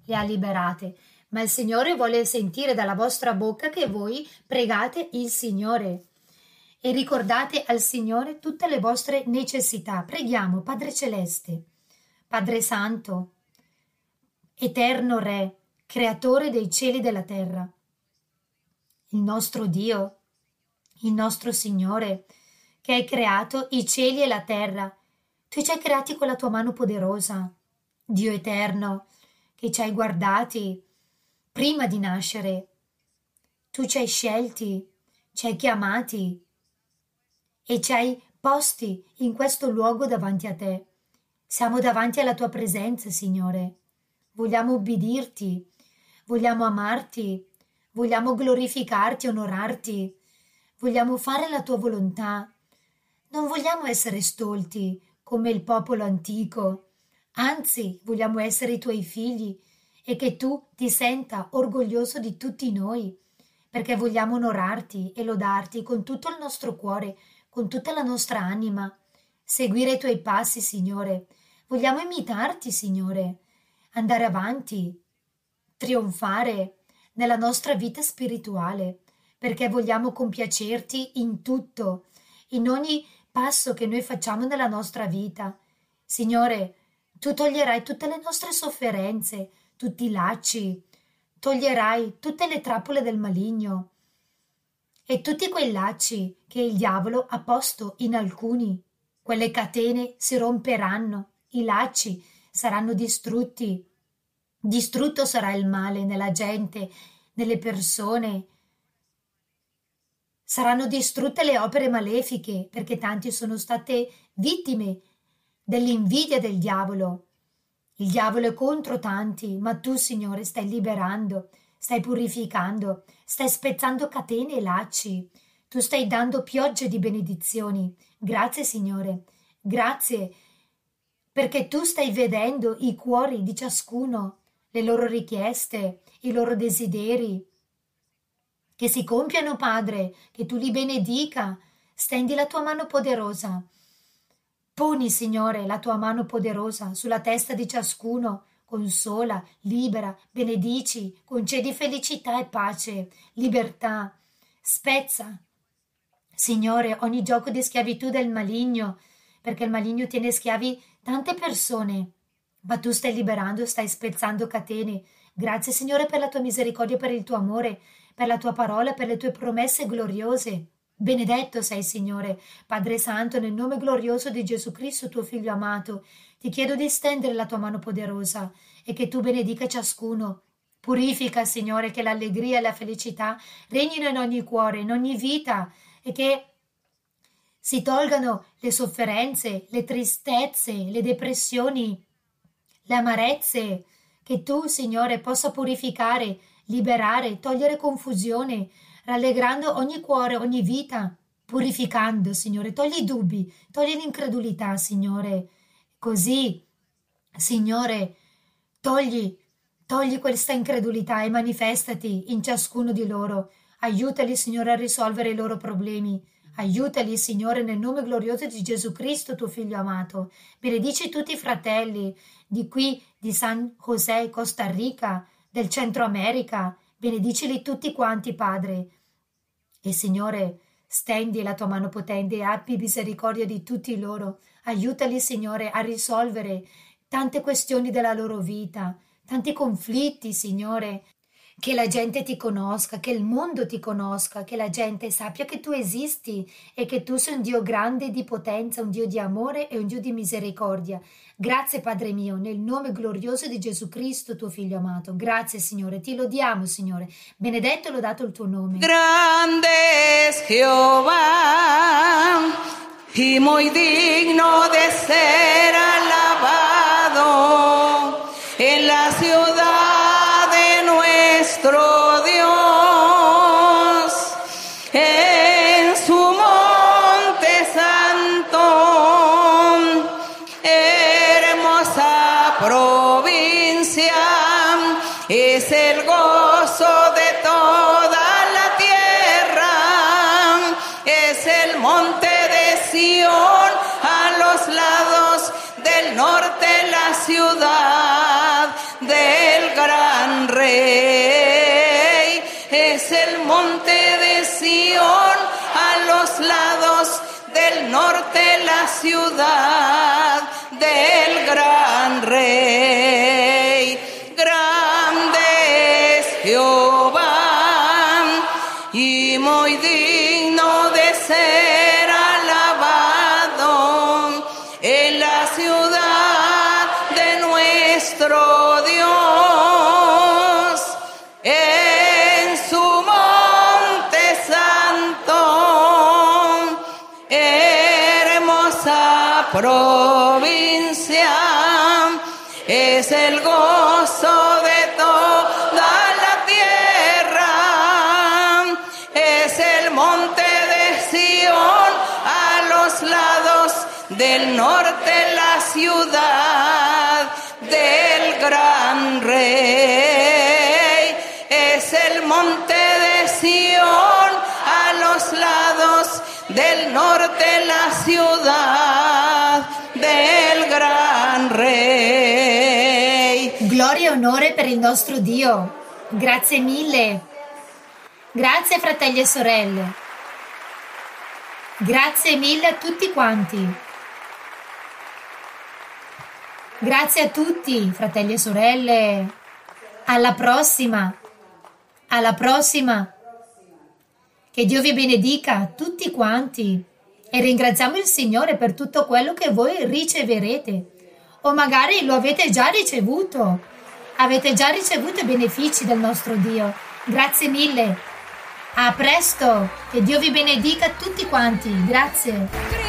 le ha liberate, ma il Signore vuole sentire dalla vostra bocca che voi pregate il Signore e ricordate al Signore tutte le vostre necessità. Preghiamo, Padre Celeste, Padre Santo, Eterno Re, Creatore dei cieli e della terra, il nostro Dio, il nostro Signore, che hai creato i cieli e la terra. Tu ci hai creati con la tua mano poderosa, Dio eterno, che ci hai guardati prima di nascere. Tu ci hai scelti, ci hai chiamati e ci hai posti in questo luogo davanti a te. Siamo davanti alla tua presenza, Signore. Vogliamo ubbidirti, vogliamo amarti, vogliamo glorificarti, onorarti, vogliamo fare la tua volontà. Non vogliamo essere stolti come il popolo antico, anzi vogliamo essere i tuoi figli e che tu ti senta orgoglioso di tutti noi, perché vogliamo onorarti e lodarti con tutto il nostro cuore, con tutta la nostra anima, seguire i tuoi passi, Signore. Vogliamo imitarti, Signore, andare avanti, trionfare nella nostra vita spirituale, perché vogliamo compiacerti in tutto, in ogni passo che noi facciamo nella nostra vita. Signore, tu toglierai tutte le nostre sofferenze, tutti i lacci, toglierai tutte le trappole del maligno e tutti quei lacci che il diavolo ha posto in alcuni. Quelle catene si romperanno, i lacci saranno distrutti. Distrutto sarà il male nella gente, nelle persone. Saranno distrutte le opere malefiche, perché tanti sono state vittime dell'invidia del diavolo. Il diavolo è contro tanti, ma tu, Signore, stai liberando, stai purificando, stai spezzando catene e lacci. Tu stai dando piogge di benedizioni. Grazie, Signore. Grazie, perché tu stai vedendo i cuori di ciascuno, le loro richieste, i loro desideri. Che si compiano, Padre, che tu li benedica. Stendi la tua mano poderosa. Poni, Signore, la tua mano poderosa sulla testa di ciascuno. Consola, libera, benedici, concedi felicità e pace, libertà. Spezza, Signore, ogni gioco di schiavitù del maligno, perché il maligno tiene schiavi tante persone. Ma tu stai liberando, stai spezzando catene. Grazie, Signore, per la tua misericordia, per il tuo amore, per la tua parola, per le tue promesse gloriose. Benedetto sei, Signore, Padre Santo, nel nome glorioso di Gesù Cristo, tuo Figlio amato. Ti chiedo di stendere la tua mano poderosa e che tu benedica ciascuno. Purifica, Signore, che l'allegria e la felicità regnino in ogni cuore, in ogni vita, e che si tolgano le sofferenze, le tristezze, le depressioni, le amarezze, che tu, Signore, possa purificare, liberare, togliere confusione, rallegrando ogni cuore, ogni vita, purificando, Signore, togli i dubbi, togli l'incredulità, Signore. Così, Signore, togli questa incredulità e manifestati in ciascuno di loro. Aiutali, Signore, a risolvere i loro problemi. Aiutali, Signore, nel nome glorioso di Gesù Cristo, tuo Figlio amato. Benedici tutti i fratelli di qui, di San José, Costa Rica, del Centro America. Benedicili tutti quanti, Padre. E, Signore, stendi la tua mano potente e abbi misericordia di tutti loro. Aiutali, Signore, a risolvere tante questioni della loro vita, tanti conflitti, Signore. Che la gente ti conosca, che il mondo ti conosca, che la gente sappia che tu esisti e che tu sei un Dio grande di potenza, un Dio di amore e un Dio di misericordia. Grazie, Padre mio, nel nome glorioso di Gesù Cristo, tuo Figlio amato. Grazie, Signore, ti lodiamo, Signore. Benedetto e lodato il tuo nome. Grande es Jehová y muy digno de ser alabado en la ciudad de nuestro Dios, en su monte santo, hermosa provincia, es el gozo de toda la tierra, es el monte de Sión, a los lados del norte la ciudad del gran Rey. Es el monte de Sión, a los lados del norte la ciudad del gran Rey. Grande es Jehová y muy digno de ser alabado en la ciudad de nuestro Dios, en su monte santo, hermosa provincia, es el gozo de toda la tierra, es el monte de Sión, a los lados del norte la ciudad del gran Rey. Es el monte de Sión, a los lados del norte la ciudad del gran Rey. Gloria e onore per il nostro Dio. Grazie mille. Grazie fratelli e sorelle. Grazie mille a tutti quanti. Grazie a tutti, fratelli e sorelle. Alla prossima. Alla prossima. Che Dio vi benedica tutti quanti. E ringraziamo il Signore per tutto quello che voi riceverete. O magari lo avete già ricevuto. Avete già ricevuto i benefici del nostro Dio. Grazie mille. A presto. Che Dio vi benedica tutti quanti. Grazie.